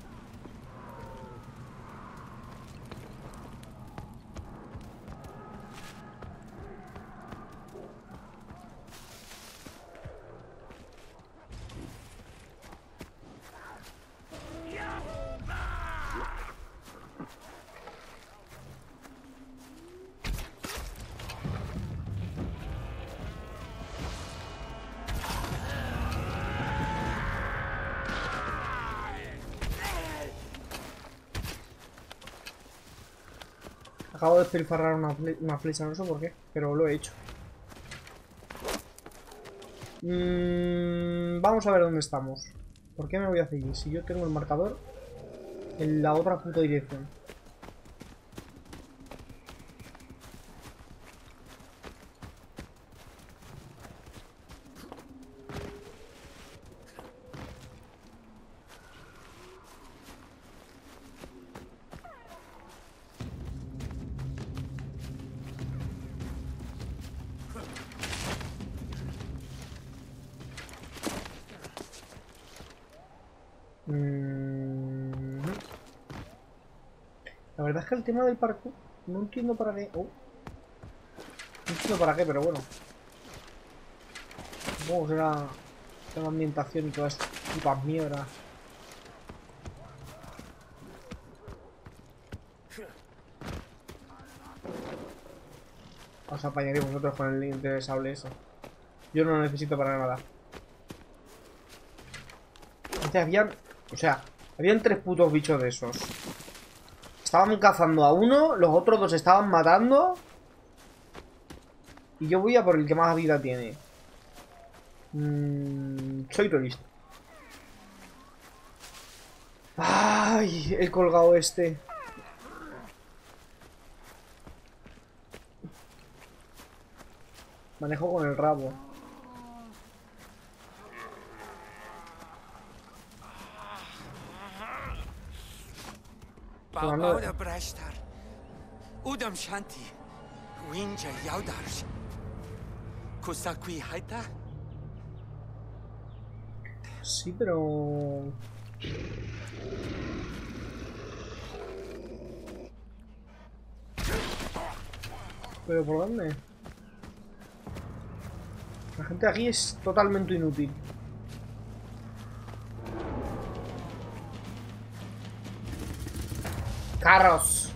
Acabo de despilfarrar una, fle una flecha, no sé por qué, pero lo he hecho. Mm, vamos a ver dónde estamos. ¿Por qué me voy a seguir? Si yo tengo el marcador en la otra puta dirección. Mm. La verdad es que el tema del parkour no entiendo para qué. Oh. No entiendo para qué, pero bueno. Supongo que será la ambientación y todas estas putas mierdas. Os apañaréis vosotros con el link de sable eso. Yo no lo necesito para nada. Antes habían... O sea, habían tres putos bichos de esos. Estaban cazando a uno, los otros dos estaban matando. Y yo voy a por el que más vida tiene. Mm, soy turista. Ay, el colgado este. Manejo con el rabo. Bauda Brashtar. Udam Shanti. Winja Yaudarsh. Kusakui Haita. Sí, pero... ¿Pero por dónde? La gente aquí es totalmente inútil. ¡Carros!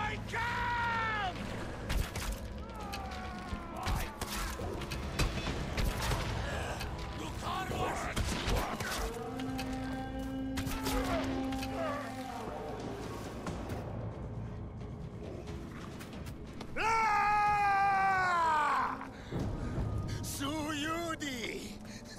Suyudi.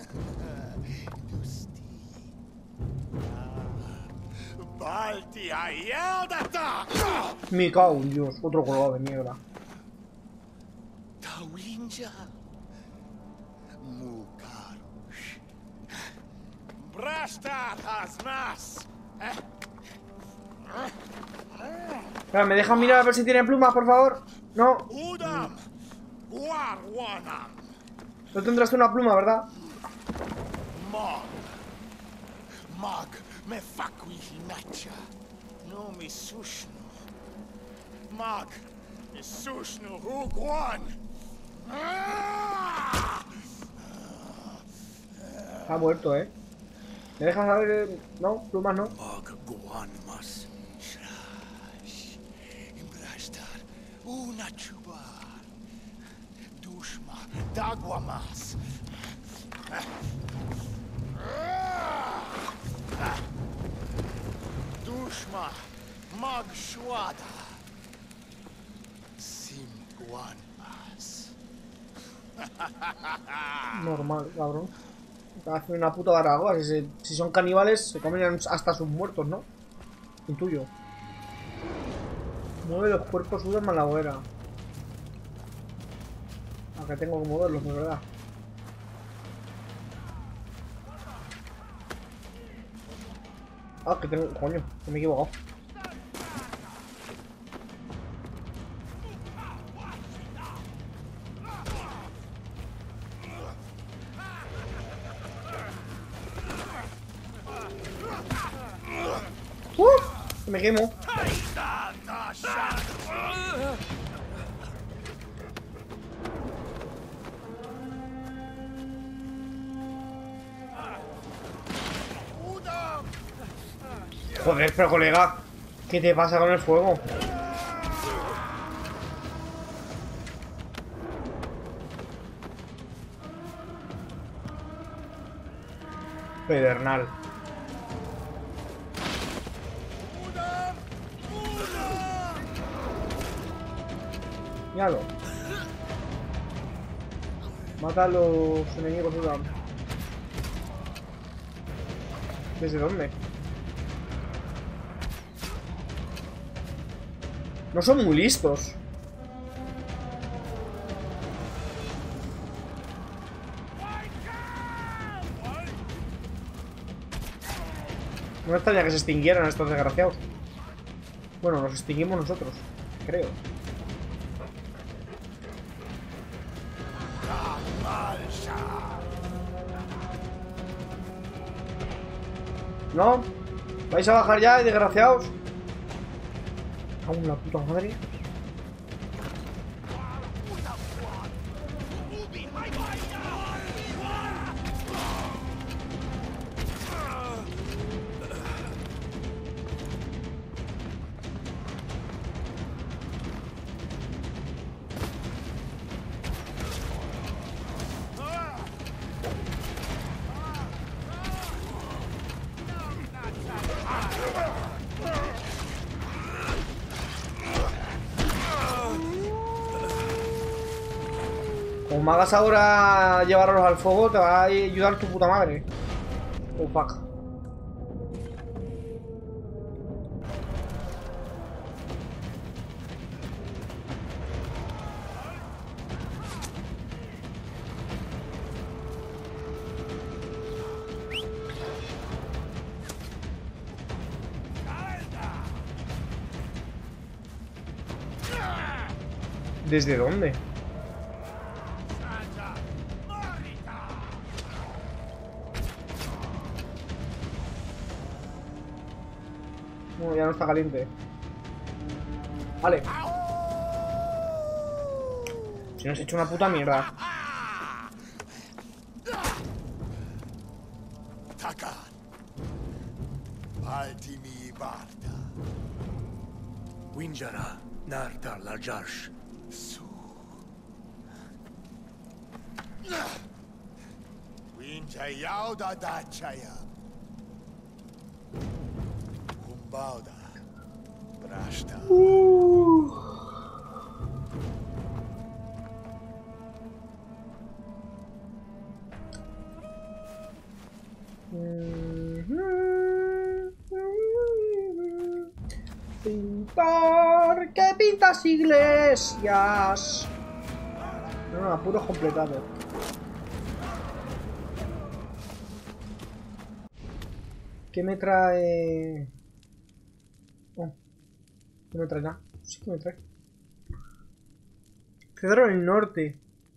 Balti Ayaldata. Me cago en Dios, otro colgado de mierda. Tawinja. Mukarush. Brashtar Hasmas. Espera, ¿me dejan mirar a ver si tiene plumas, por favor? No. Udam. Guarwanam. No tendrás tú una pluma, ¿verdad? Mag. Mag. Me fakui hinacha. No mi sushnu. Mag. Mi sushnu hugwan. Está muerto, ¿eh? ¿Me dejas saber que... No, plumas no. Mag guanmas. Shrash. Imbrashtar. Una chubar. Dushma. Dagwamas. Dushma. Mag shwada. Simguanmas. Normal, cabrón. Hacen una puta barbacoa. Si, se- si son caníbales, se comen hasta sus muertos, ¿no? Intuyo. Mueve los cuerpos, sudan más la hoguera. Aunque tengo que moverlos, de verdad. Ah, que tengo... Coño, que me he equivocado. ¡Uh! Que me quemo. Joder, pero colega, ¿qué te pasa con el fuego? Pedernal. Míralo. Mata a los enemigos, Udam. ¿Desde dónde? No son muy listos. No me extraña que se extinguieran estos desgraciados. Bueno, nos extinguimos nosotros, creo. ¿No? ¿Vais a bajar ya, desgraciados? Aún la puta madre. Como me hagas ahora llevarlos al fuego, te va a ayudar tu puta madre. Oh, fuck. ¿Desde dónde? No, ya no está caliente. Vale. Si nos he hecho una puta mierda. Takan. Altimi Barda. Winjara. Narda Lajarsh. Su. Winja Yauda Dachaya. Kumbauda. Brashta. Pintor, que pintas iglesias. No, no, apuros completados. ¿Qué me trae? Oh, no me trae nada. Sí que me trae. Cedro del Norte.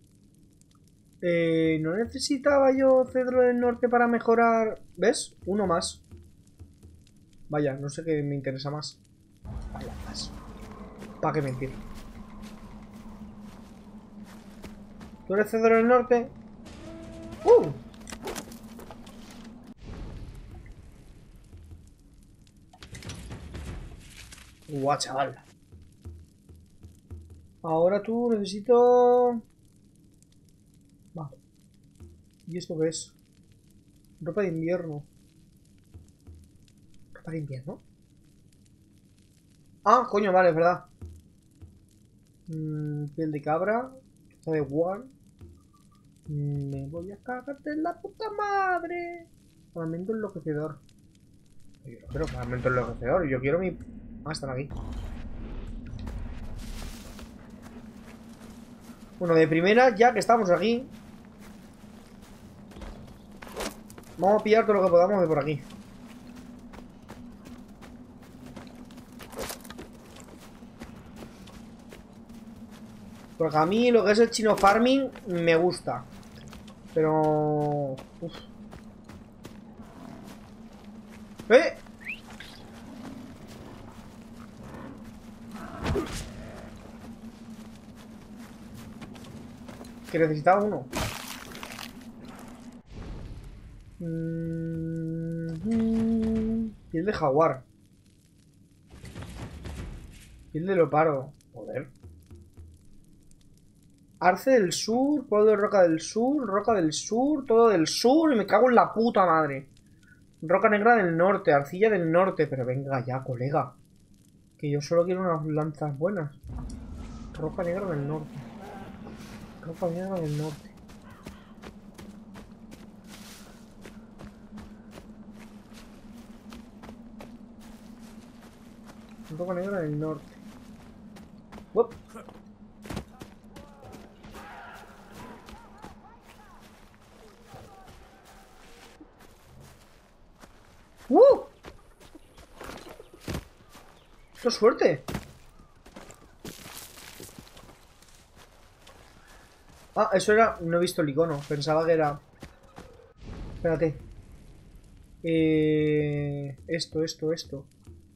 Eh, ¿no necesitaba yo cedro del Norte para mejorar? ¿Ves? Uno más. Vaya, no sé qué me interesa más. Vaya, más. ¿Para qué mentir? ¿Tú eres cedro del Norte? ¡Uh! Guau, chaval. Ahora tú necesito... Vale. ¿Y esto qué es? Ropa de invierno. ¿Ropa de invierno? Ah, coño, vale, es verdad. Mm, piel de cabra. Esta de War. Mm, me voy a cagarte en la puta madre. Armamento enloquecedor. Yo no quiero armamento enloquecedor. Yo quiero mi... Ah, están aquí. Bueno, de primera, ya que estamos aquí, vamos a pillar todo lo que podamos de por aquí. Porque a mí lo que es el chino farming me gusta. Pero... Uf. ¡Eh! Que necesitaba uno. Mm-hmm. Piel de jaguar. Piel de leopardo. Joder. Arce del sur, polvo de roca del sur, roca del sur, todo del sur. Y me cago en la puta madre. Roca negra del norte, arcilla del norte. Pero venga ya, colega. Que yo solo quiero unas lanzas buenas. Roca negra del norte. Roca negra del norte. Roca negra del norte. Uop. ¡Uh! ¡Qué suerte! Ah, eso era... No he visto el icono. Pensaba que era... Espérate. Eh... Esto, esto, esto.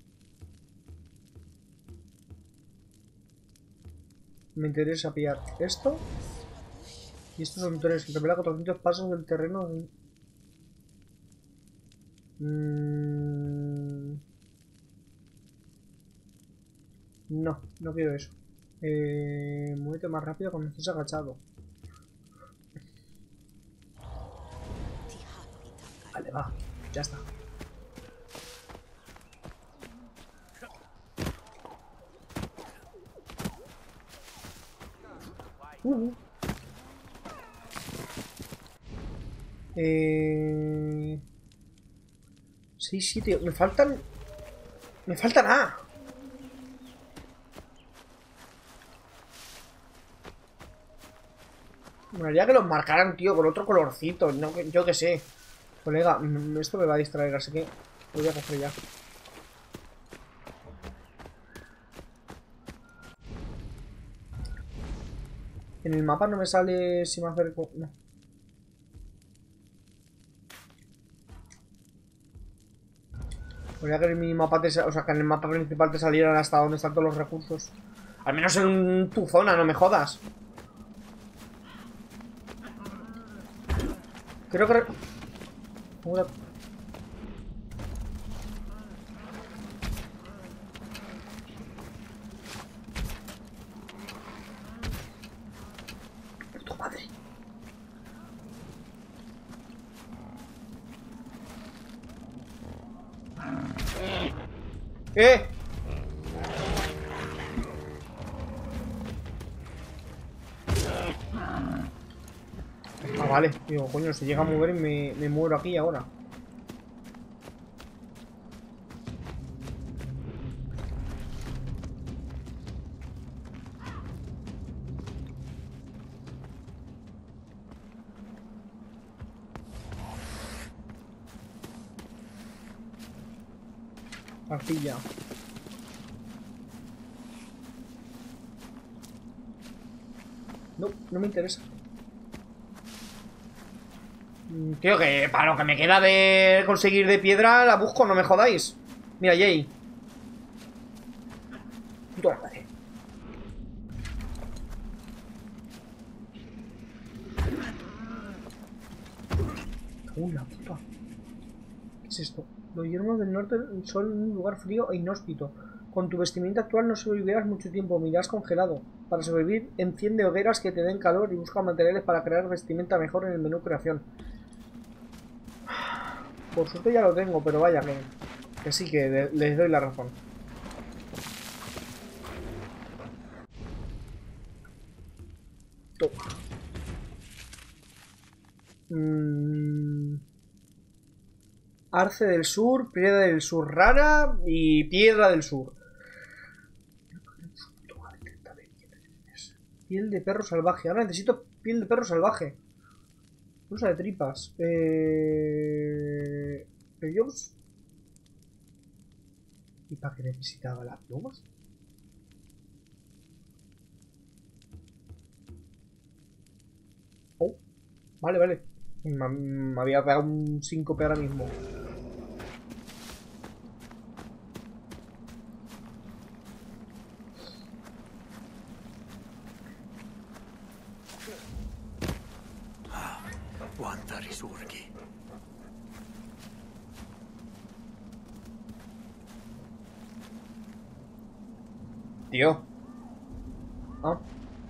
Me interesa pillar esto. Y estos son tres. Que revela cuatrocientos pasos del terreno. Mm... No, no quiero eso. Eh... Muévete más rápido cuando estés agachado. Vale, va. Ya está. Uh. Eh... Sí, sí, tío. Me faltan... Me falta nada. Me haría que los marcaran, tío, con otro colorcito. No, yo qué sé. Colega, esto me va a distraer, así que lo voy a coger ya. En el mapa no me sale si me acerco... No. Podría que en el minimapa te... O sea, que en el mapa principal te salieran hasta donde están todos los recursos. Al menos en tu zona, no me jodas. Creo que... Una... ¡Tu madre! ¡Eh! Ah, vale. Digo, coño, si llega a mover me, me muero aquí ahora. Arcilla. No, no me interesa. Tío, que para lo que me queda de conseguir de piedra la busco, no me jodáis. Mira, Jay. Puta madre. Una puta. ¿Qué es esto? Los hierbos del norte son un lugar frío e inhóspito. Con tu vestimenta actual no sobrevivirás mucho tiempo, mirás congelado. Para sobrevivir, enciende hogueras que te den calor y busca materiales para crear vestimenta mejor en el menú creación. Por suerte ya lo tengo, pero vaya que, que sí, que le, les doy la razón. Toma. Mm. Arce del sur, piedra del sur rara y piedra del sur. Piel de perro salvaje. Ahora necesito piel de perro salvaje. Usa de tripas. Eh... ¿Ellos? ¿Y para qué necesitaba las plumas? Oh, vale, vale. Me, me había pegado un síncope ahora mismo. Quanta risurghi. Tío. Ah.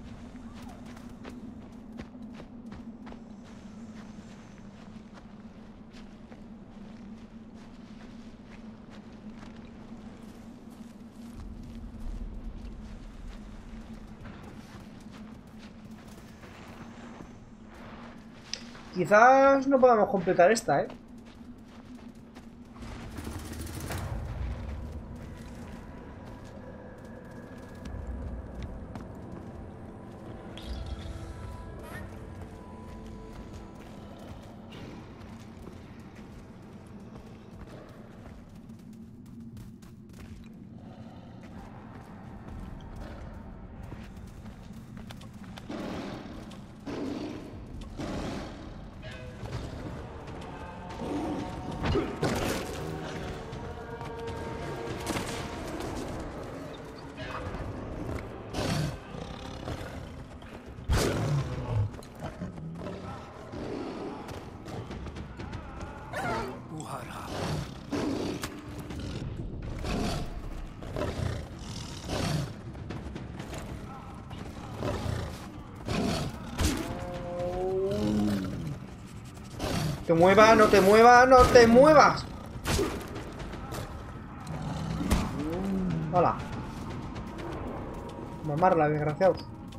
Quizás no podamos completar esta, ¿eh? Te muevas, no te muevas, no te muevas. Hola. Mamarla, desgraciados.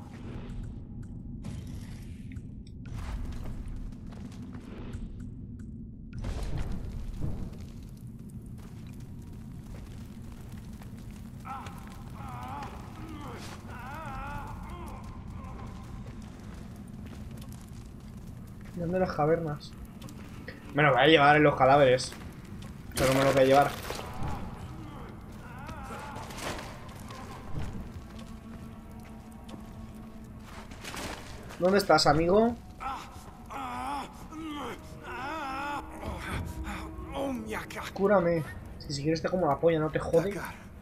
¿Dónde las cavernas? Me lo voy a llevar en los cadáveres. Pero me lo voy a llevar. ¿Dónde estás, amigo? Cúrame. Si, si quieres te como la polla, no te jode.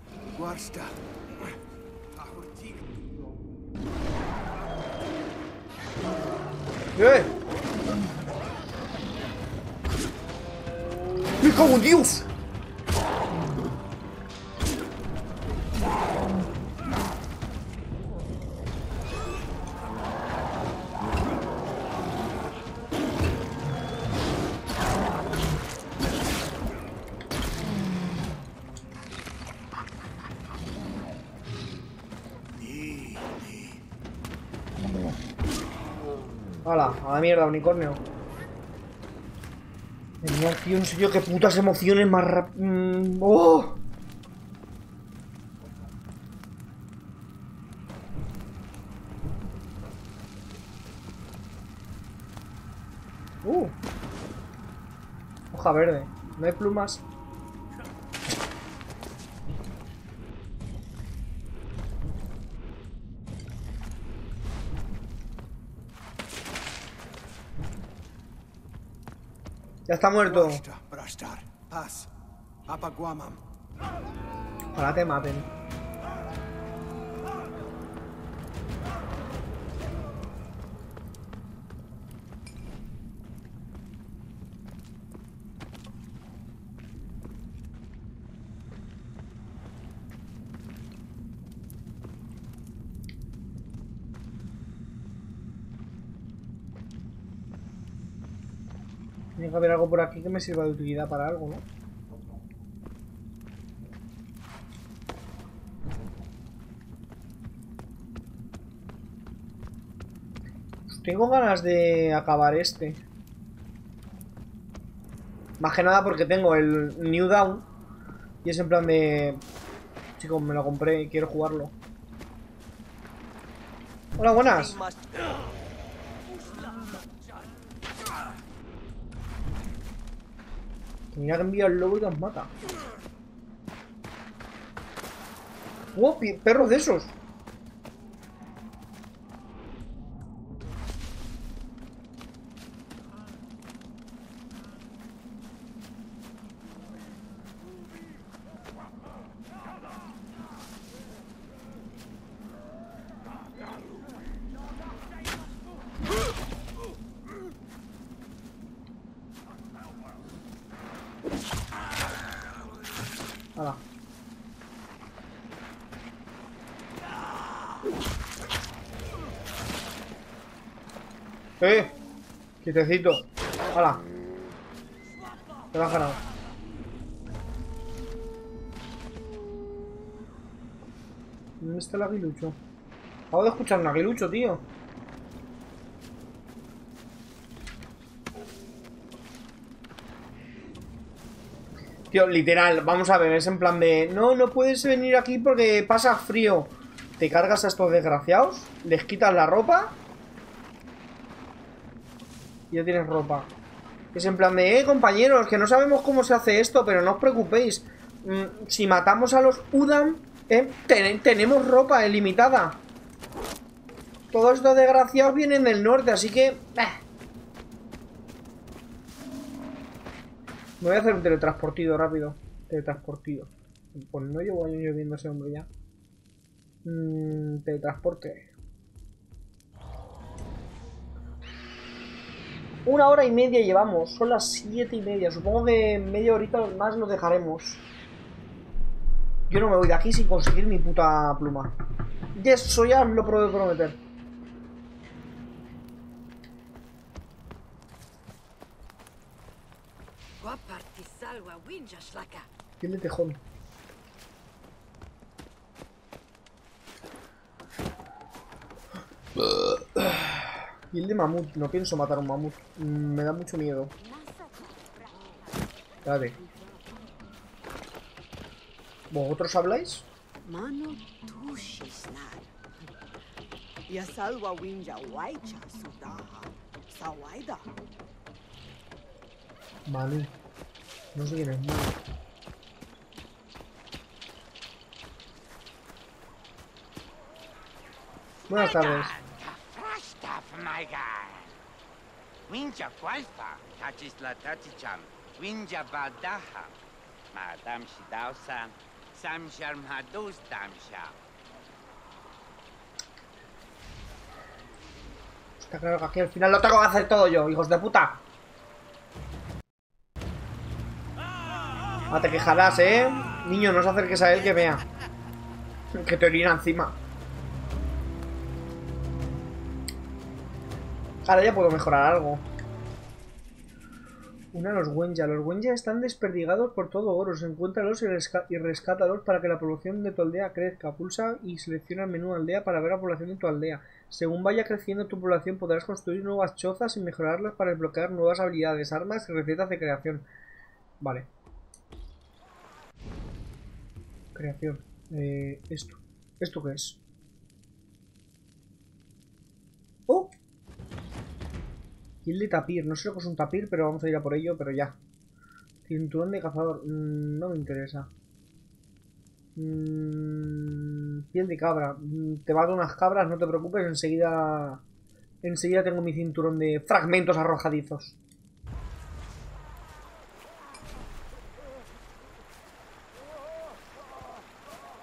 ¡Eh! ¡Me cago en Dios! ¡Hala! A la mierda, unicornio. Genial, tío, en serio, qué putas emociones más rap... Mm, ¡oh! Uh. Hoja verde. No hay plumas. Ya está muerto. Ojalá te maten. Tiene que haber algo por aquí que me sirva de utilidad para algo, ¿no? Pues tengo ganas de acabar este. Más que nada porque tengo el New Dawn. Y es en plan de... Chicos, me lo compré y quiero jugarlo. Hola, buenas. Mira que envía el lobo y nos mata. ¡Oh, perros de esos! Hala. ¡Eh! Quietecito. ¡Hala! Te lo has ganado. ¿Dónde está el aguilucho? Acabo de escuchar un aguilucho, tío. Tío, literal, vamos a ver, es en plan de... No, no puedes venir aquí porque pasa frío. Te cargas a estos desgraciados, les quitas la ropa y ya tienes ropa. Es en plan de, eh, compañeros, que no sabemos cómo se hace esto, pero no os preocupéis. Mm, si matamos a los Udam, eh, ten tenemos ropa ilimitada. Todos estos desgraciados vienen del norte, así que... Eh. Me voy a hacer un teletransportido rápido. Teletransportido. Pues no llevo años viendo ese hombre ya. Mm, teletransporte. Una hora y media llevamos. Son las siete y media. Supongo que media horita más nos dejaremos. Yo no me voy de aquí sin conseguir mi puta pluma. Y eso ya lo puedo prometer. Piel de tejón. Piel de mamut. No pienso matar a un mamut. Me da mucho miedo. Dale. ¿Vosotros habláis? Vale. No sé quién es. Buenas tardes. Winja Qualfa, Tachisla Tachicham, Winja Badaha, Madame Shidausa, Samsham Hadus Damsha. Está claro que aquí al final lo tengo que hacer todo yo, hijos de puta. Ah, te quejarás, eh. Niño, no os acerques a él que vea. Que te orina encima. Ahora ya puedo mejorar algo. Una de los Wenja. Los Wenja están desperdigados por todo Oros. Encuéntralos y, resca y rescátalos para que la población de tu aldea crezca. Pulsa y selecciona el menú aldea para ver la población de tu aldea. Según vaya creciendo tu población podrás construir nuevas chozas y mejorarlas para desbloquear nuevas habilidades, armas y recetas de creación. Vale. Creación. Eh, esto. ¿Esto qué es? ¡Oh! Piel de tapir. No sé lo que es un tapir, pero vamos a ir a por ello, pero ya. Cinturón de cazador. Mm, no me interesa. Mm, piel de cabra. Mm, te mato unas cabras, no te preocupes. Enseguida... Enseguida tengo mi cinturón de fragmentos arrojadizos.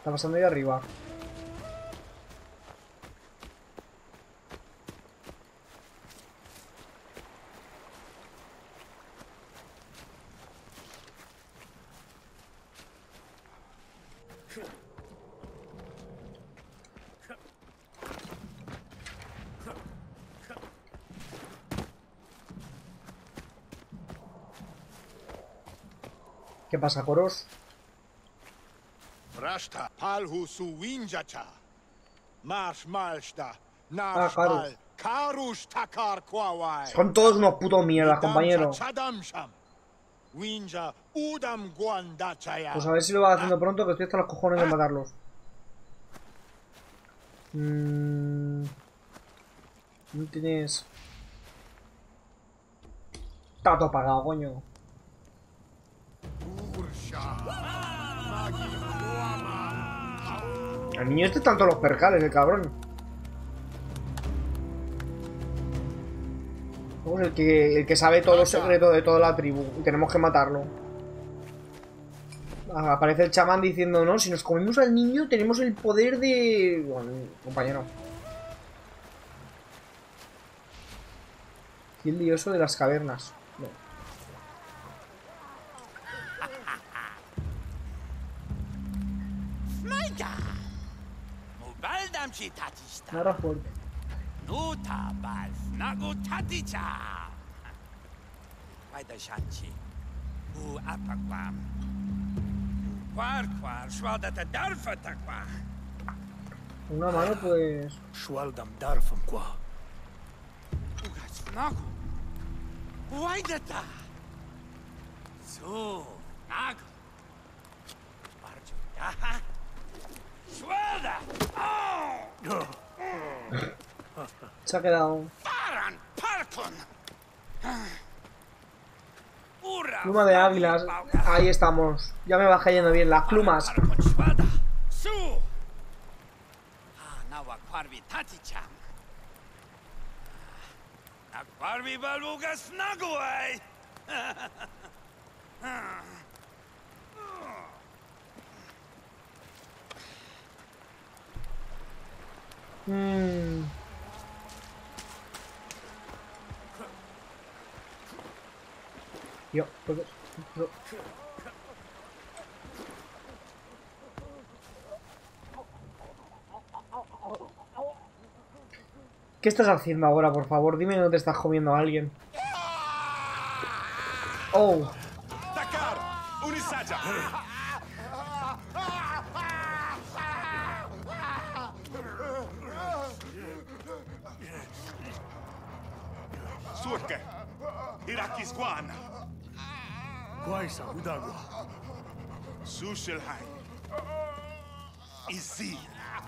Está pasando ahí arriba. ¿Qué pasa, coros? Rashta, palhu su winjacha. Marsh malshta, Ah, nash Karus. pal, karush takar kwawai. Son todos unos putos mierdas, compañero. Chadamsham. Winja udam guandachaya. Pues a ver si lo va haciendo pronto, que estoy hasta los cojones de matarlos. Mmm... No tienes... Está todo apagado, coño. El niño este están todos los percales, el cabrón. Somos el que, el que sabe todos los secretos de toda la tribu. Y tenemos que matarlo. Ah, aparece el chamán diciendo, no, si nos comemos al niño tenemos el poder de... Bueno, compañero. Y el dioso de las cavernas. No. Nada fuerte. Nuta balf nagu taticha. Vaida shanchi. U apaquam. Quar quar shwalda ta darfa taqua. Una mano, pues... Shwaldam darfam qua. Ugas nagu. Vaida ta. So nagu. Barju daha. Shwalda. Oh! Se ha quedado... Paran Parkon. Pluma de águilas. Ahí estamos. Ya me va cayendo bien las plumas. Su. Ah, nawa Quarvi Taticham. Na Quarvi Balugas Naguay. Mmm... Yo, pues, yo. ¿Qué estás haciendo ahora, por favor? Dime dónde te estás comiendo a alguien. Oh. Dakar, Unisaja. Surke, Irakis Guana. Guaisa, Udagua. Sushelheim. Izir.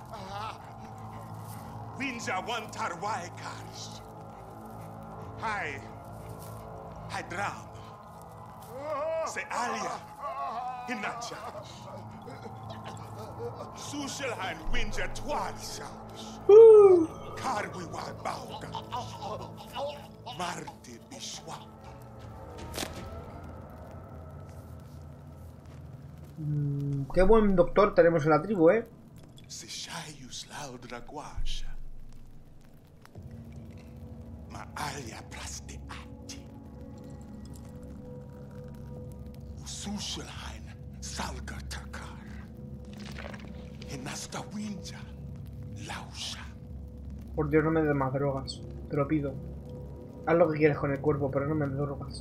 Winja Wantarwai Karish. Hai. Hydrab. Se Alia. Hinacha. Sushelheim Winja Twarisha. Karwi Wabauga. Marti Bishwa. Mm, qué buen doctor tenemos en la tribu, ¿eh? Sishayus Laudraguasha. Ma Alia Praste Ati. Usushelhain Salga Takar. Hinasta Winja Lausha. Por Dios, no me des más drogas. Te lo pido. Haz lo que quieres con el cuerpo, pero no me des drogas.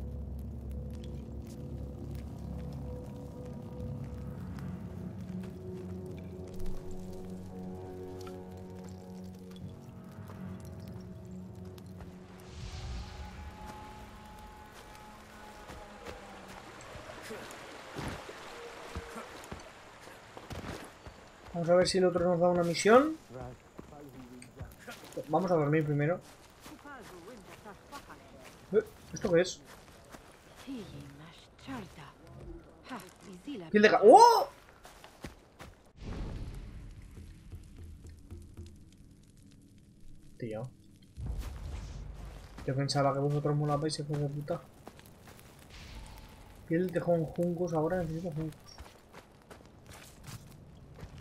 Vamos a ver si el otro nos da una misión. Vamos a dormir primero. ¿Eh? ¿Esto qué es? Piel de ca... ¡Oh! Tío. Yo pensaba que vosotros molabais, hijos de puta. Piel de juncos, ahora necesito juncos.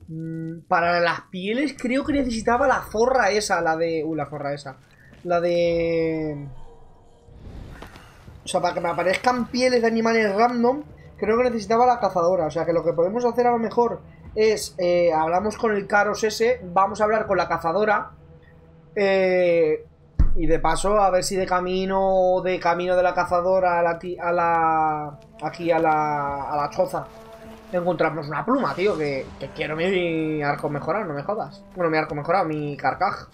Mm, para las pieles creo que necesitaba la zorra esa, la de... Uy, la zorra esa. La de... O sea, para que me aparezcan pieles de animales random, creo que necesitaba la cazadora. O sea, que lo que podemos hacer a lo mejor es... Eh, hablamos con el Caros ese, vamos a hablar con la cazadora. Eh, y de paso, a ver si de camino de camino de la cazadora a la... A la aquí a la, a la choza encontramos una pluma, tío, que, que quiero mi arco mejorado, no me jodas. Bueno, mi arco mejorado, mi carcaj.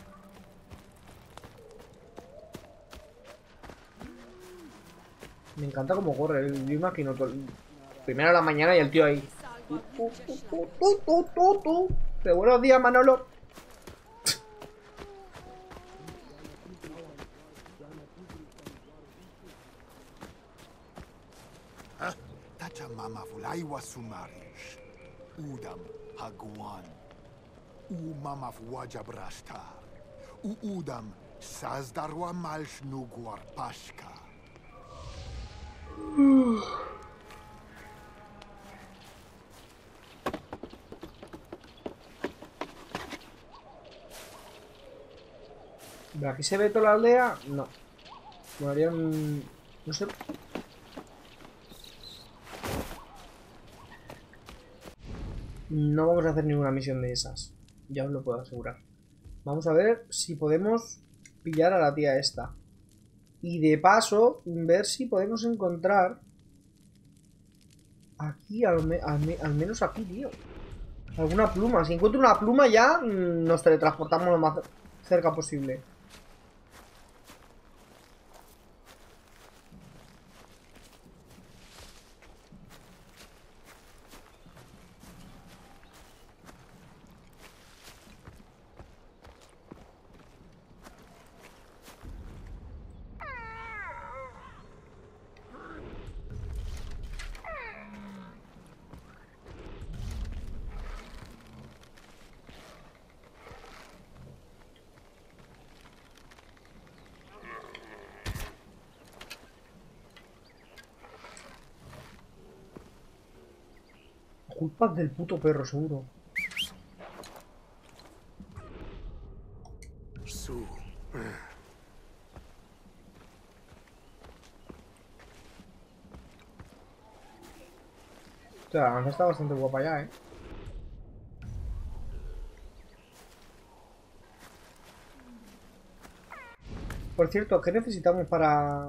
Me encanta cómo corre, yo imagino todo el... Primero a la mañana y el tío ahí. Tu, tu, tu, tu, tu, tu, tu. De buenos días, Manolo. Tachamama fulaiwa sumarish. Udam hagwan. U mama wajabrashta. U udam sazdarwa malsh nugwar pashka. ¿De aquí se ve toda la aldea? No. Me harían... No sé. No vamos a hacer ninguna misión de esas. Ya os lo puedo asegurar. Vamos a ver si podemos pillar a la tía esta. Y de paso, ver si podemos encontrar... Aquí, al, me al, me al menos aquí, tío. Alguna pluma. Si encuentro una pluma ya, nos teletransportamos lo más cerca posible. Culpa del puto perro, seguro. Su. O sea, la lanza está bastante guapa ya, eh. Por cierto, ¿qué necesitamos para...?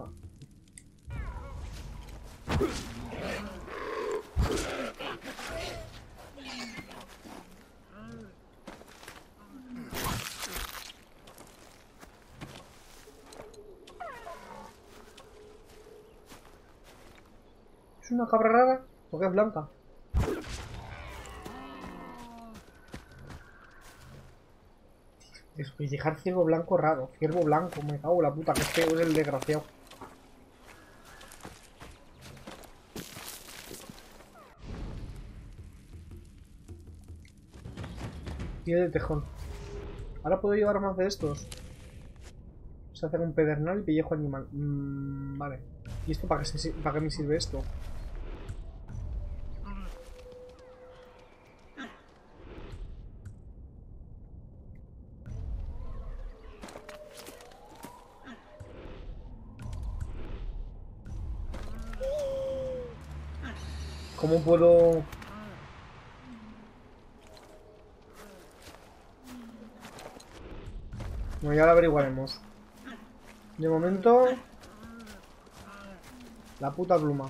¿Es una cabra rara? ¿O qué es blanca? Despellejar ciervo blanco raro. Ciervo blanco, me cago en la puta, que feo es el desgraciado. Pie de tejón. Ahora puedo llevar más de estos. Vamos a hacer un pedernal y pellejo animal. Mm, vale. ¿Y esto para qué, se, para qué me sirve esto? ¿Cómo puedo...? Bueno, ya lo averiguaremos. De momento... La puta pluma.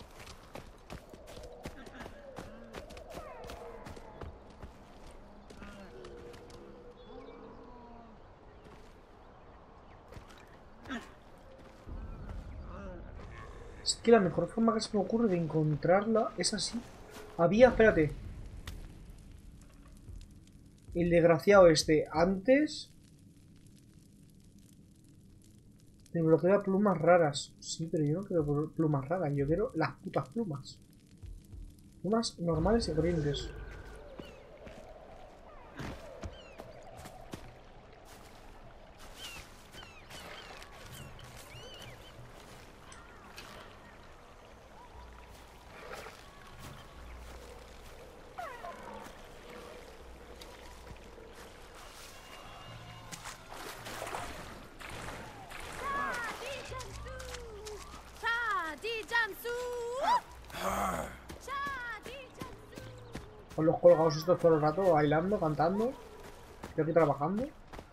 Es que la mejor forma que se me ocurre de encontrarla es así. Había, espérate. El desgraciado este. Antes... Me bloquea plumas raras. Sí, pero yo no quiero plumas raras. Yo quiero las putas plumas. Plumas normales y corrientes. Con los colgados estos todo el rato, bailando, cantando. Yo aquí trabajando.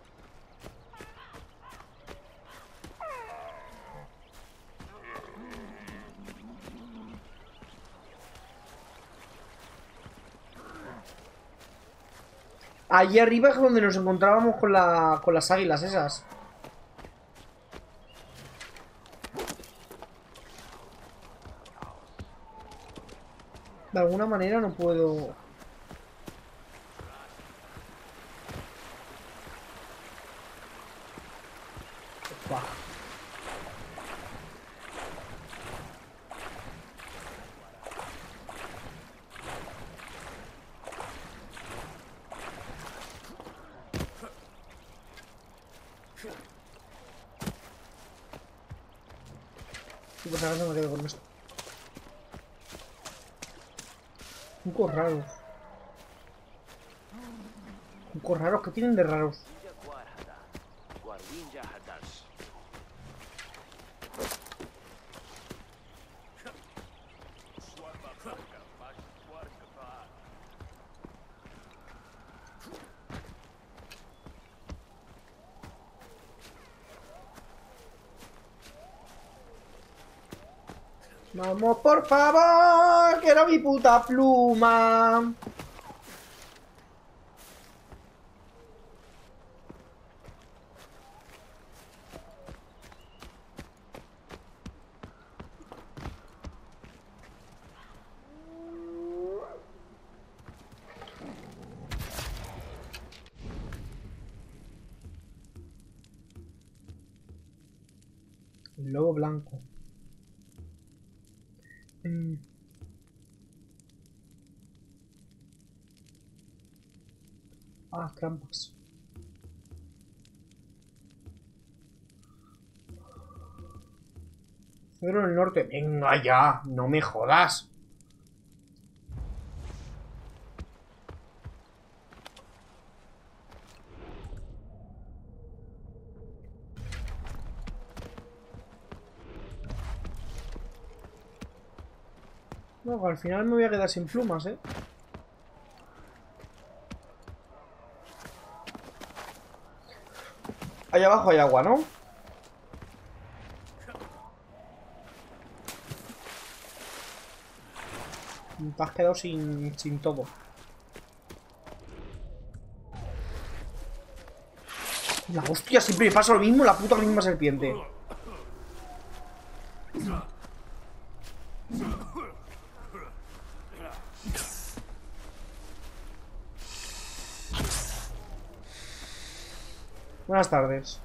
Allí arriba es donde nos encontrábamos con, la, con las águilas esas. De alguna manera no puedo... Opa. Y pues ahora no me quedo con esto. Juncos raros. Juncos raros, ¿qué tienen de raros? Vamos, por favor, quiero mi puta pluma. El lobo blanco. Mm. Ah, trampas. Cedro en el norte. Venga ya, no me jodas. No, al final me voy a quedar sin plumas, eh. Allá abajo hay agua, ¿no? Te has quedado sin, sin todo. La hostia, siempre me pasa lo mismo, la puta misma serpiente. Buenas tardes.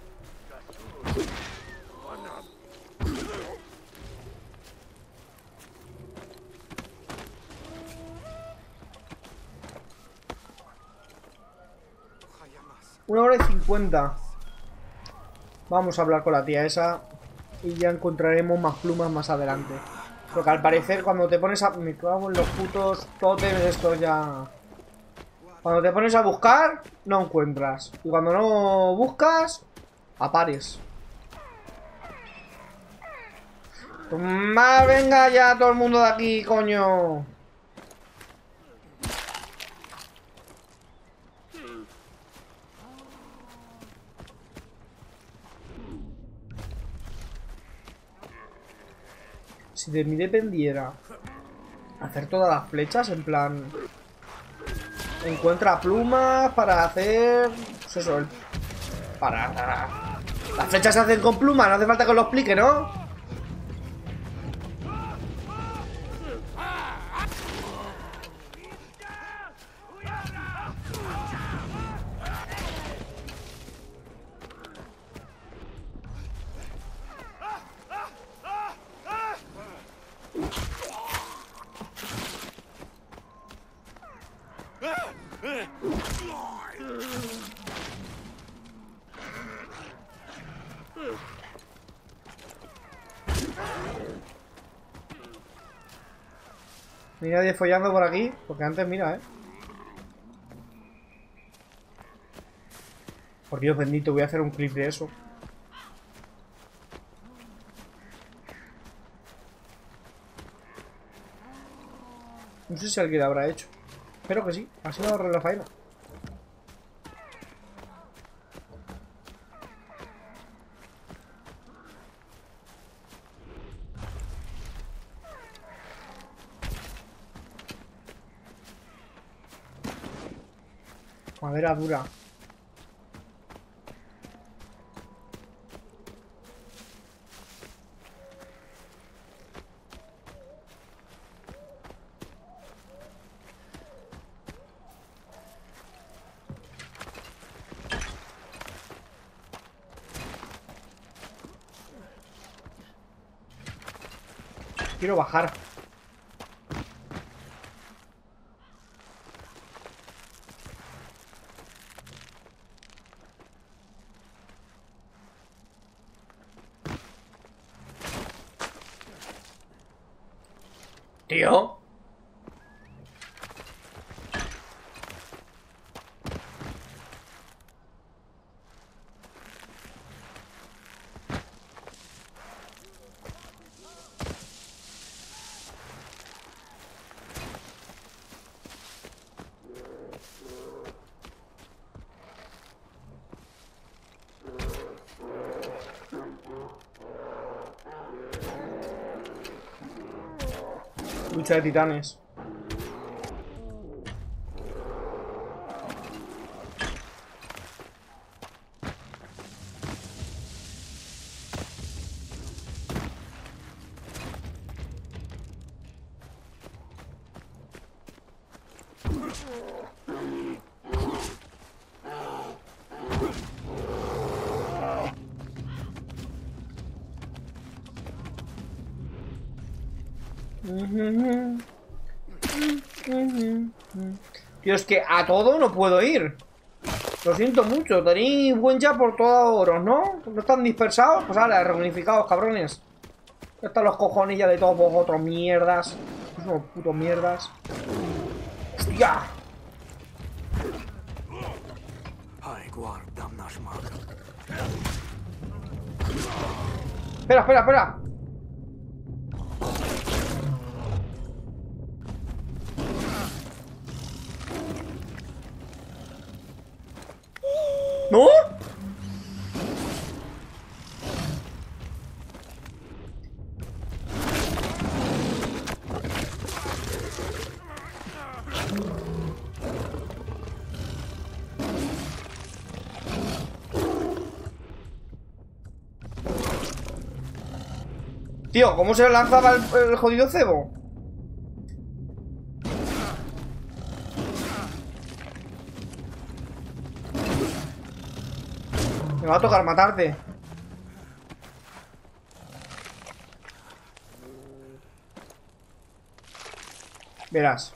Una hora y cincuenta. Vamos a hablar con la tía esa y ya encontraremos más plumas más adelante. Porque al parecer cuando te pones a... Me cago en los putos tótems estos ya... Cuando te pones a buscar, no encuentras. Y cuando no buscas, apares. Más, venga ya todo el mundo de aquí, coño. Si de mí dependiera hacer todas las flechas, en plan... Encuentra plumas para hacer... Pues eso, el... para, para... Las flechas se hacen con plumas, no hace falta que os lo explique, ¿no? No hay nadie follando por aquí, porque antes, mira, eh. Por Dios bendito, voy a hacer un clip de eso. No sé si alguien lo habrá hecho. Espero que sí, así me ahorro la faena. Madera dura. Quiero bajar. Tío. Lucha de titanes. Tío, es que a todo no puedo ir. Lo siento mucho. Tenéis buen ya por todos oros, ¿no? ¿No están dispersados? Pues ahora, reunificados, cabrones. Ya están los cojones ya de todos vosotros, mierdas. Sois unos putos mierdas. ¡Hostia! Ai, guardam naš mag. Espera, espera, espera. ¿No? Tío, ¿cómo se lanzaba el, el jodido cebo? Me va a tocar matarte. Verás.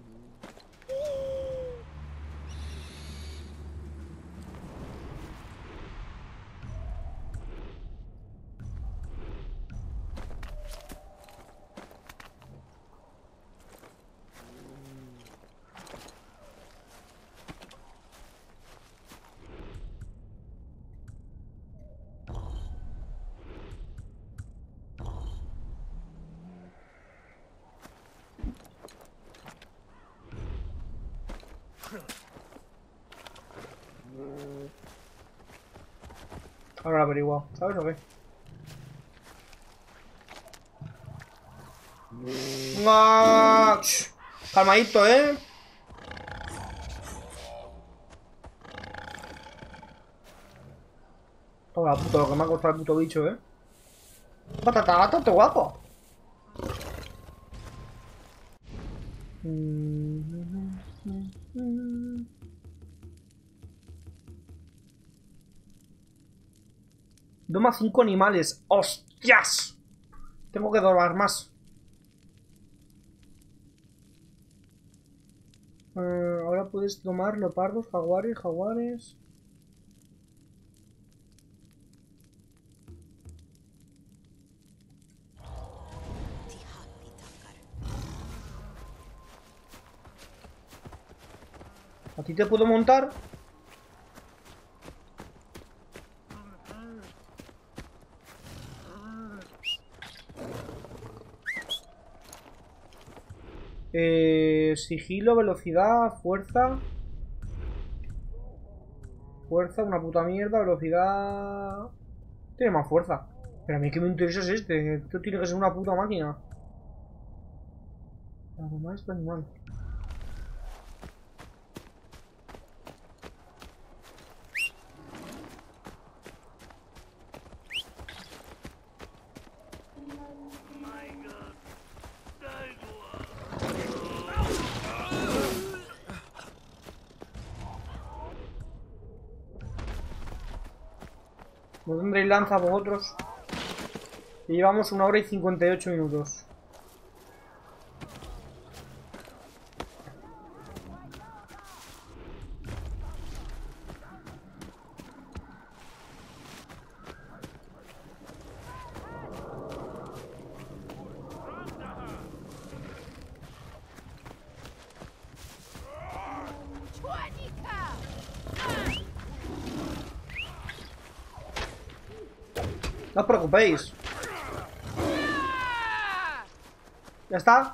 Ahora lo he averiguado, ¿sabes o qué? No, calmadito, ¿eh? Toma la puta, lo que me ha costado el puto bicho, ¿eh? Patata, bastante guapo. Doma cinco animales. ¡Hostias! Tengo que domar más. Uh, ahora puedes domar leopardos, jaguares, jaguares. ¿A ti te puedo montar? Eh, sigilo, velocidad, fuerza. Fuerza, una puta mierda, velocidad... Tiene más fuerza. Pero a mí que me interesa es este. Esto tiene que ser una puta máquina. Algo más de animal. No tendréis lanza vosotros. Y llevamos una hora y cincuenta y ocho minutos. No os preocupéis. Ya está.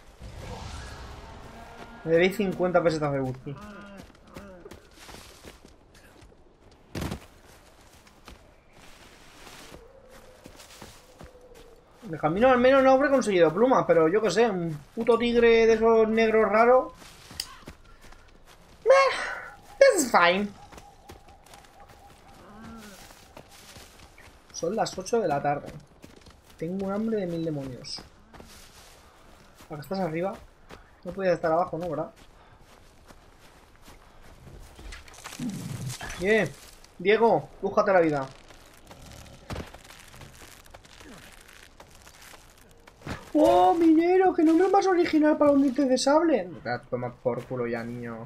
Me debéis cincuenta pesetas de whisky. De camino al menos no habré conseguido plumas, pero yo que sé, un puto tigre de esos negros raros. Meh, this is fine. Son las ocho de la tarde. Tengo un hambre de mil demonios. Acá estás arriba. No podías estar abajo, ¿no? ¿Verdad? Bien. Diego, búscate la vida. ¡Oh, minero! ¡Qué nombre más original para hundirte de sable! Toma por culo ya, niño.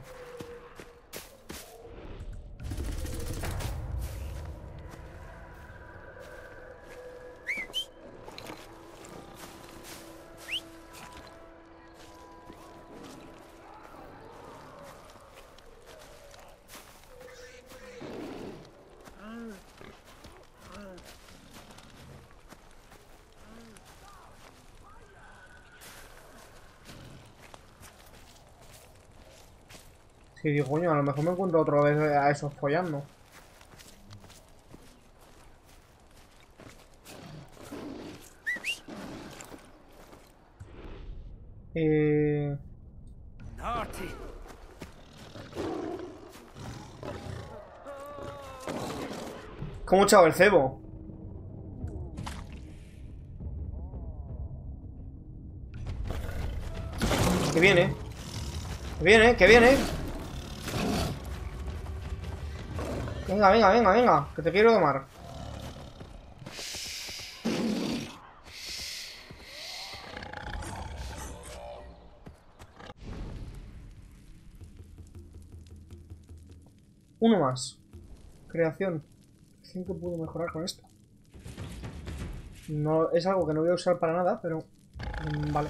Y digo, coño, a lo mejor me encuentro otra vez a esos follando. Eh... ¿Cómo he echado el cebo? Que viene. Que viene, que viene. Venga, venga, venga, venga, que te quiero domar. Uno más. Creación. ¿Qué puedo mejorar con esto? No, es algo que no voy a usar para nada, pero... Mmm, vale.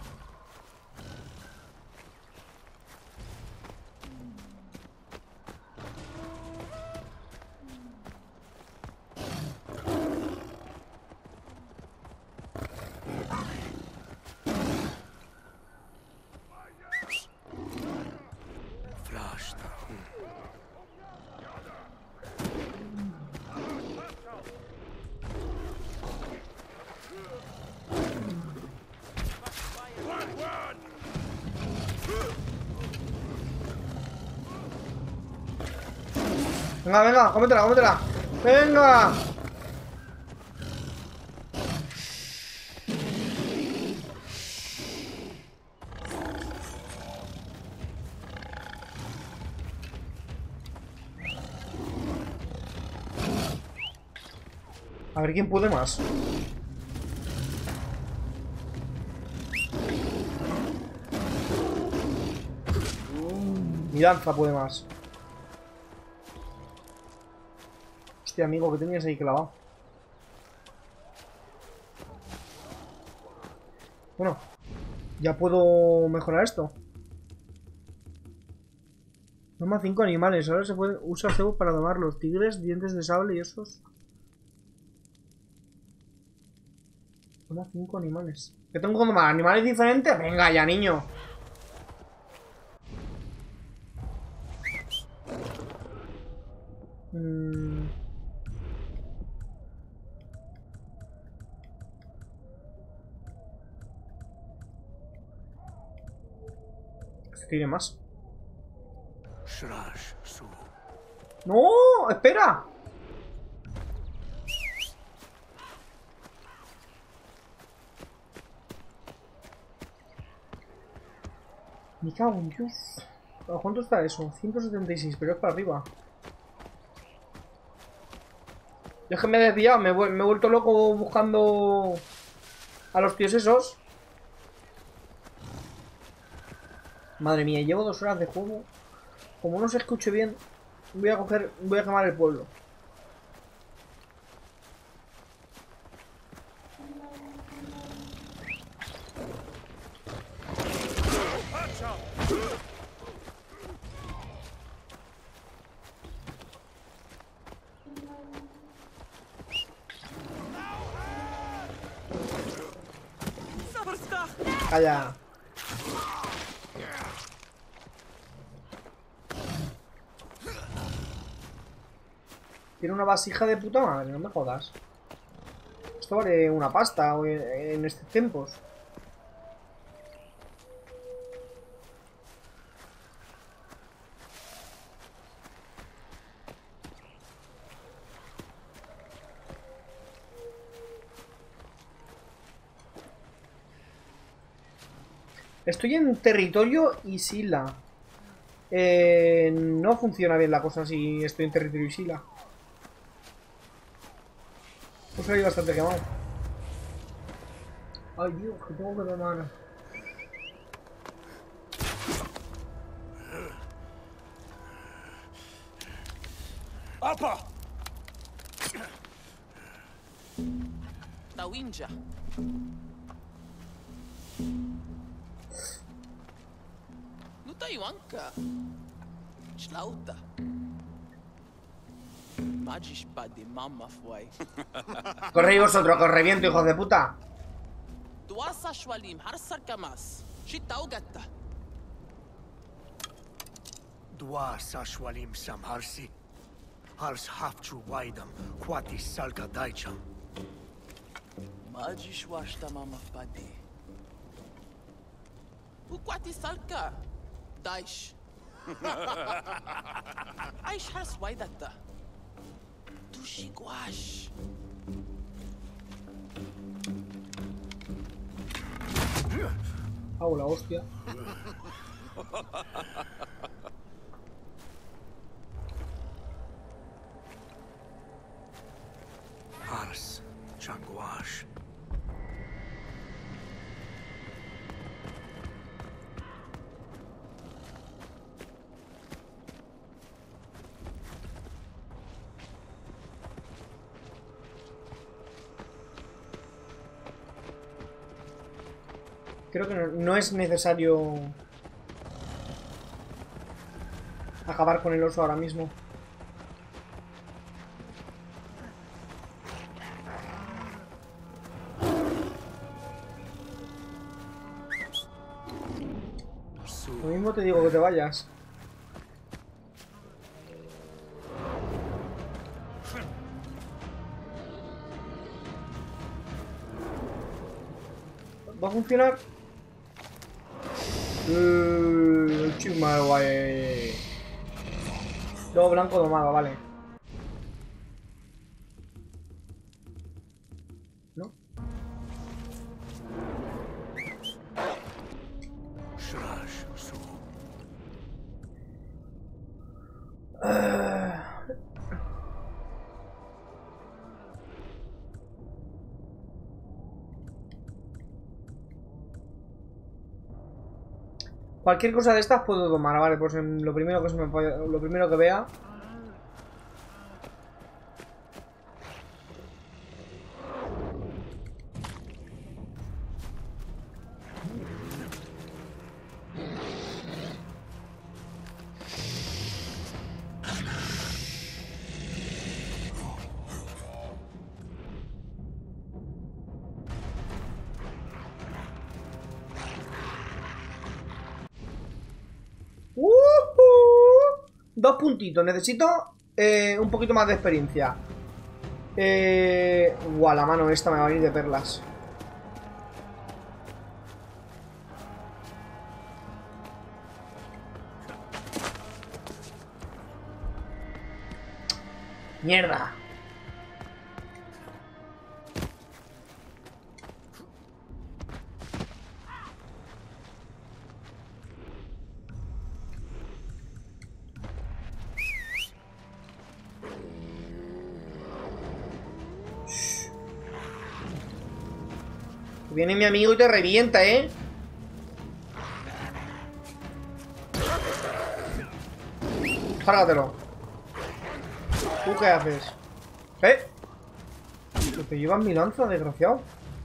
Venga, venga, cómetela, cómetela. Venga. A ver quién puede más. Mi lanza puede más. Hostia, amigo, que tenías ahí clavado. Bueno, ya puedo mejorar esto. Toma cinco animales. Ahora se puede usar cebo para domar los tigres, dientes de sable y esos. Toma cinco animales. ¿Que tengo que domar animales diferentes? Venga ya, niño. Mm. Este tiene más. Shrash su. ¡No! ¡Espera! Me cago en Dios. ¿A cuánto está eso? ciento setenta y seis, pero es para arriba. Yo es que me he desviado, me, me he vuelto loco buscando a los tíos esos. Madre mía, llevo dos horas de juego. Como no se escuche bien, voy a coger, voy a quemar el pueblo. Calla. Tiene una vasija de puta madre, no me jodas. Esto vale una pasta en, en estos tiempos. Estoy en territorio Isila. Eh, no funciona bien la cosa si estoy en territorio Isila. Pues hay bastante quemado. Ay, Dios, que tengo que tomar. ¡Apa! Tawinja. No Taiwanka. Schlauta. Magisch pa de mama fue. Corre vosotros, corre viento, hijos de puta. Duasa shwalim harsar kamas. Shitaugata. Dwa sashwalim samharsi. Hars hafchu waidam. Quati salka daicham. Magisch washta mama fade. Uquati salka. Daish. Aish hars waidata. Tushiguash. Hago la hostia. Hars changuash. Creo que no, no es necesario acabar con el oso ahora mismo. Lo mismo te digo que te vayas. ¿Va a funcionar? Uh, chima, guay. Luego blanco domado, vale. ¿No? Shrash su. Uh... Cualquier cosa de estas puedo tomar, vale, pues lo primero que se me lo primero que vea. Uh-huh. Dos puntitos, necesito eh, un poquito más de experiencia. Eh... Guau, la mano esta me va a venir de perlas. ¡Mierda! Viene mi amigo y te revienta, ¿eh? Cárgatelo. ¿Tú qué haces? ¿Eh? Que te llevas mi lanza, desgraciado.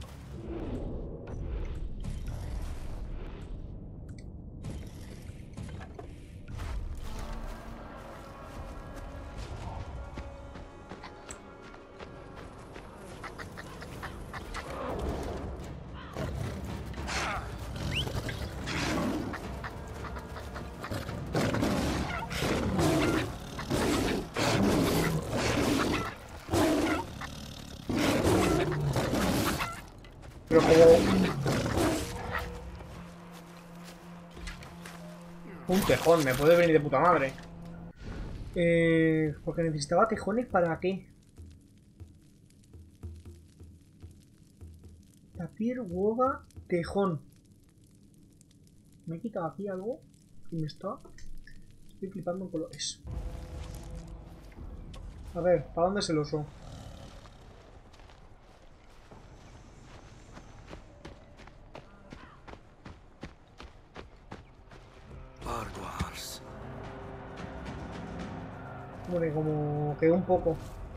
Pero como... Un tejón, me puede venir de puta madre. Eh... Porque necesitaba tejones para qué. Tapier, hueva, tejón. Me he quitado aquí algo y me está... Estoy flipando en colores. A ver, ¿para dónde es el oso? Barduars. Bueno, como que un poco.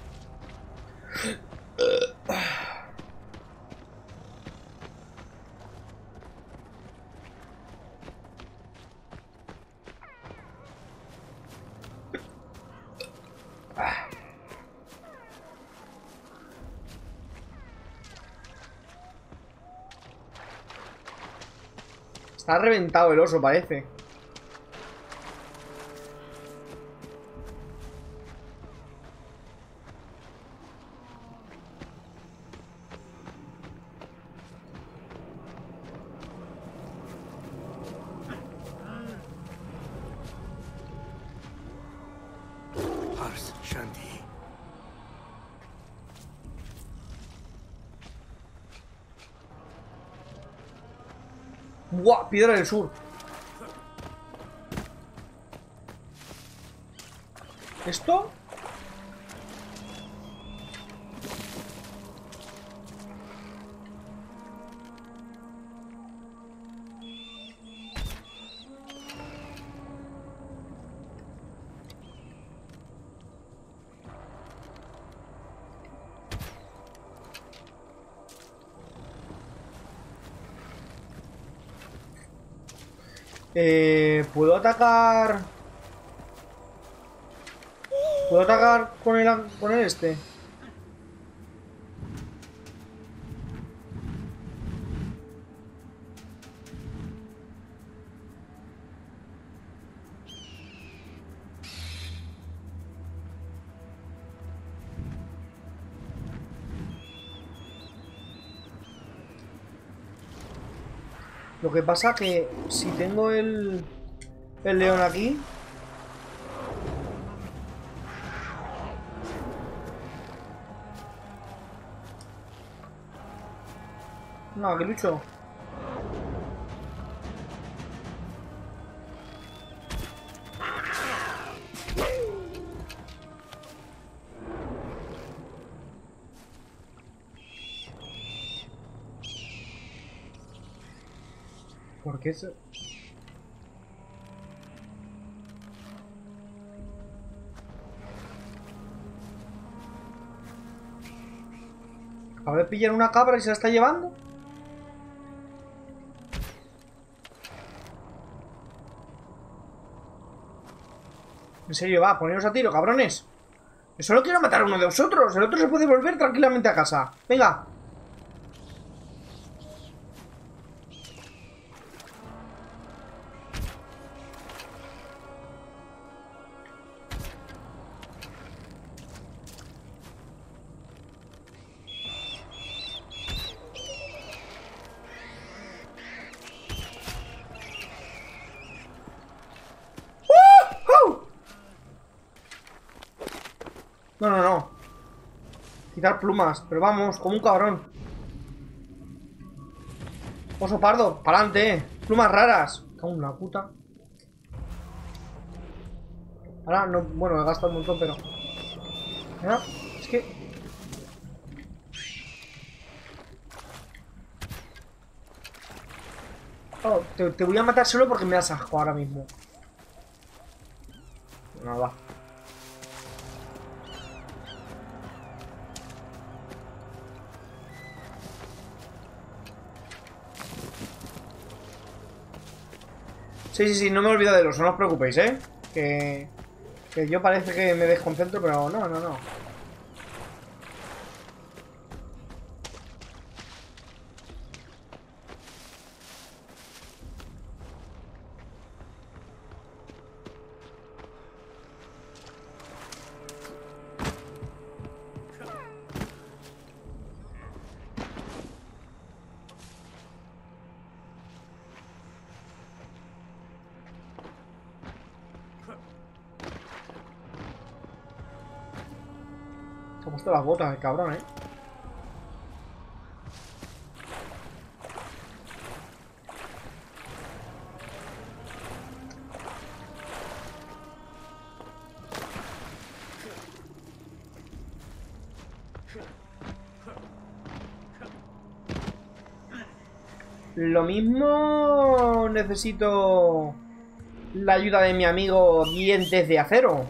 Está reventado el oso, parece. Hars Shanti. ¡Buah! Piedra del sur. ¿Esto? Eh, ¿puedo atacar? ¿Puedo atacar con el, con el este? Lo que pasa que si tengo el, el león aquí... No, que lucho. ¿Por qué se...? Acaba de pillar una cabra y se la está llevando. En serio, va, poneros a tiro, cabrones. Yo solo quiero matar a uno de vosotros. El otro se puede volver tranquilamente a casa. Venga. No, no, no. Quitar plumas. Pero vamos, como un cabrón. Oso pardo, pa'lante. Plumas raras. Cago en la puta. Ahora no, bueno, he gastado un montón, pero... Ahora, es que... Oh, te, te voy a matar solo porque me das asco ahora mismo. No, va. Sí, sí, sí, no me olvido de los, no os preocupéis, ¿eh? Que, que yo parece que me desconcentro, pero no, no, no. Se ha puesto las botas, el cabrón, ¿eh? Lo mismo necesito la ayuda de mi amigo Dientes de Acero.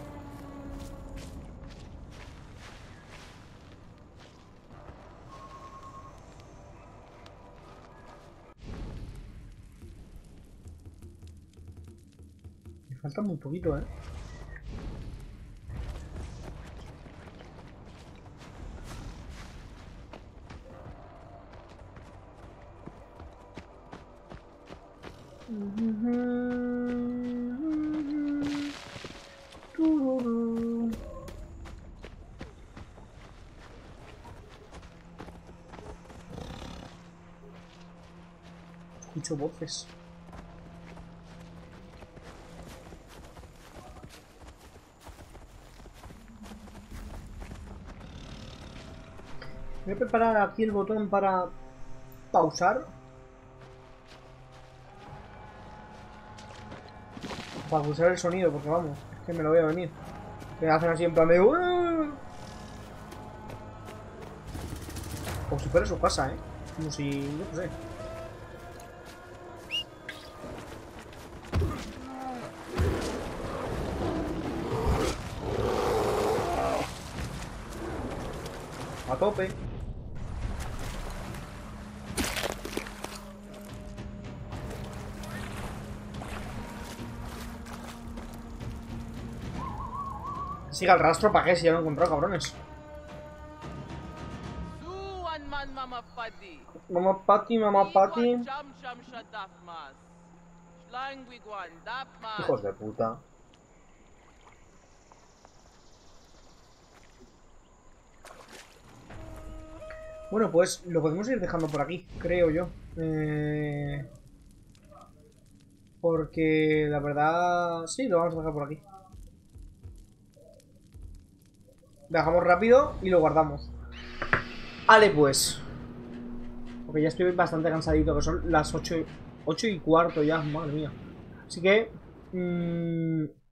Me falta muy poquito, ¿eh? Escucho voces. Voy a preparar aquí el botón para pausar. Para pulsar el sonido, porque vamos, es que me lo voy a venir. Que hacen así en plan de... ¡Uah! Como si fuera su casa, ¿eh? Como si... no sé. A tope. Siga el rastro para que si ya lo he encontrado, cabrones. Suan man mama padi. Mamá Patty, mamá Patty. Cham cham shadaf mas. Schlang wigwan daf mas. Hijos de puta. Bueno, pues lo podemos ir dejando por aquí, creo yo. Eh... Porque la verdad... Sí, lo vamos a dejar por aquí. Dejamos rápido y lo guardamos. Vale, pues. Porque ya estoy bastante cansadito, que son las ocho y, ocho y cuarto ya, madre mía. Así que... Mmm,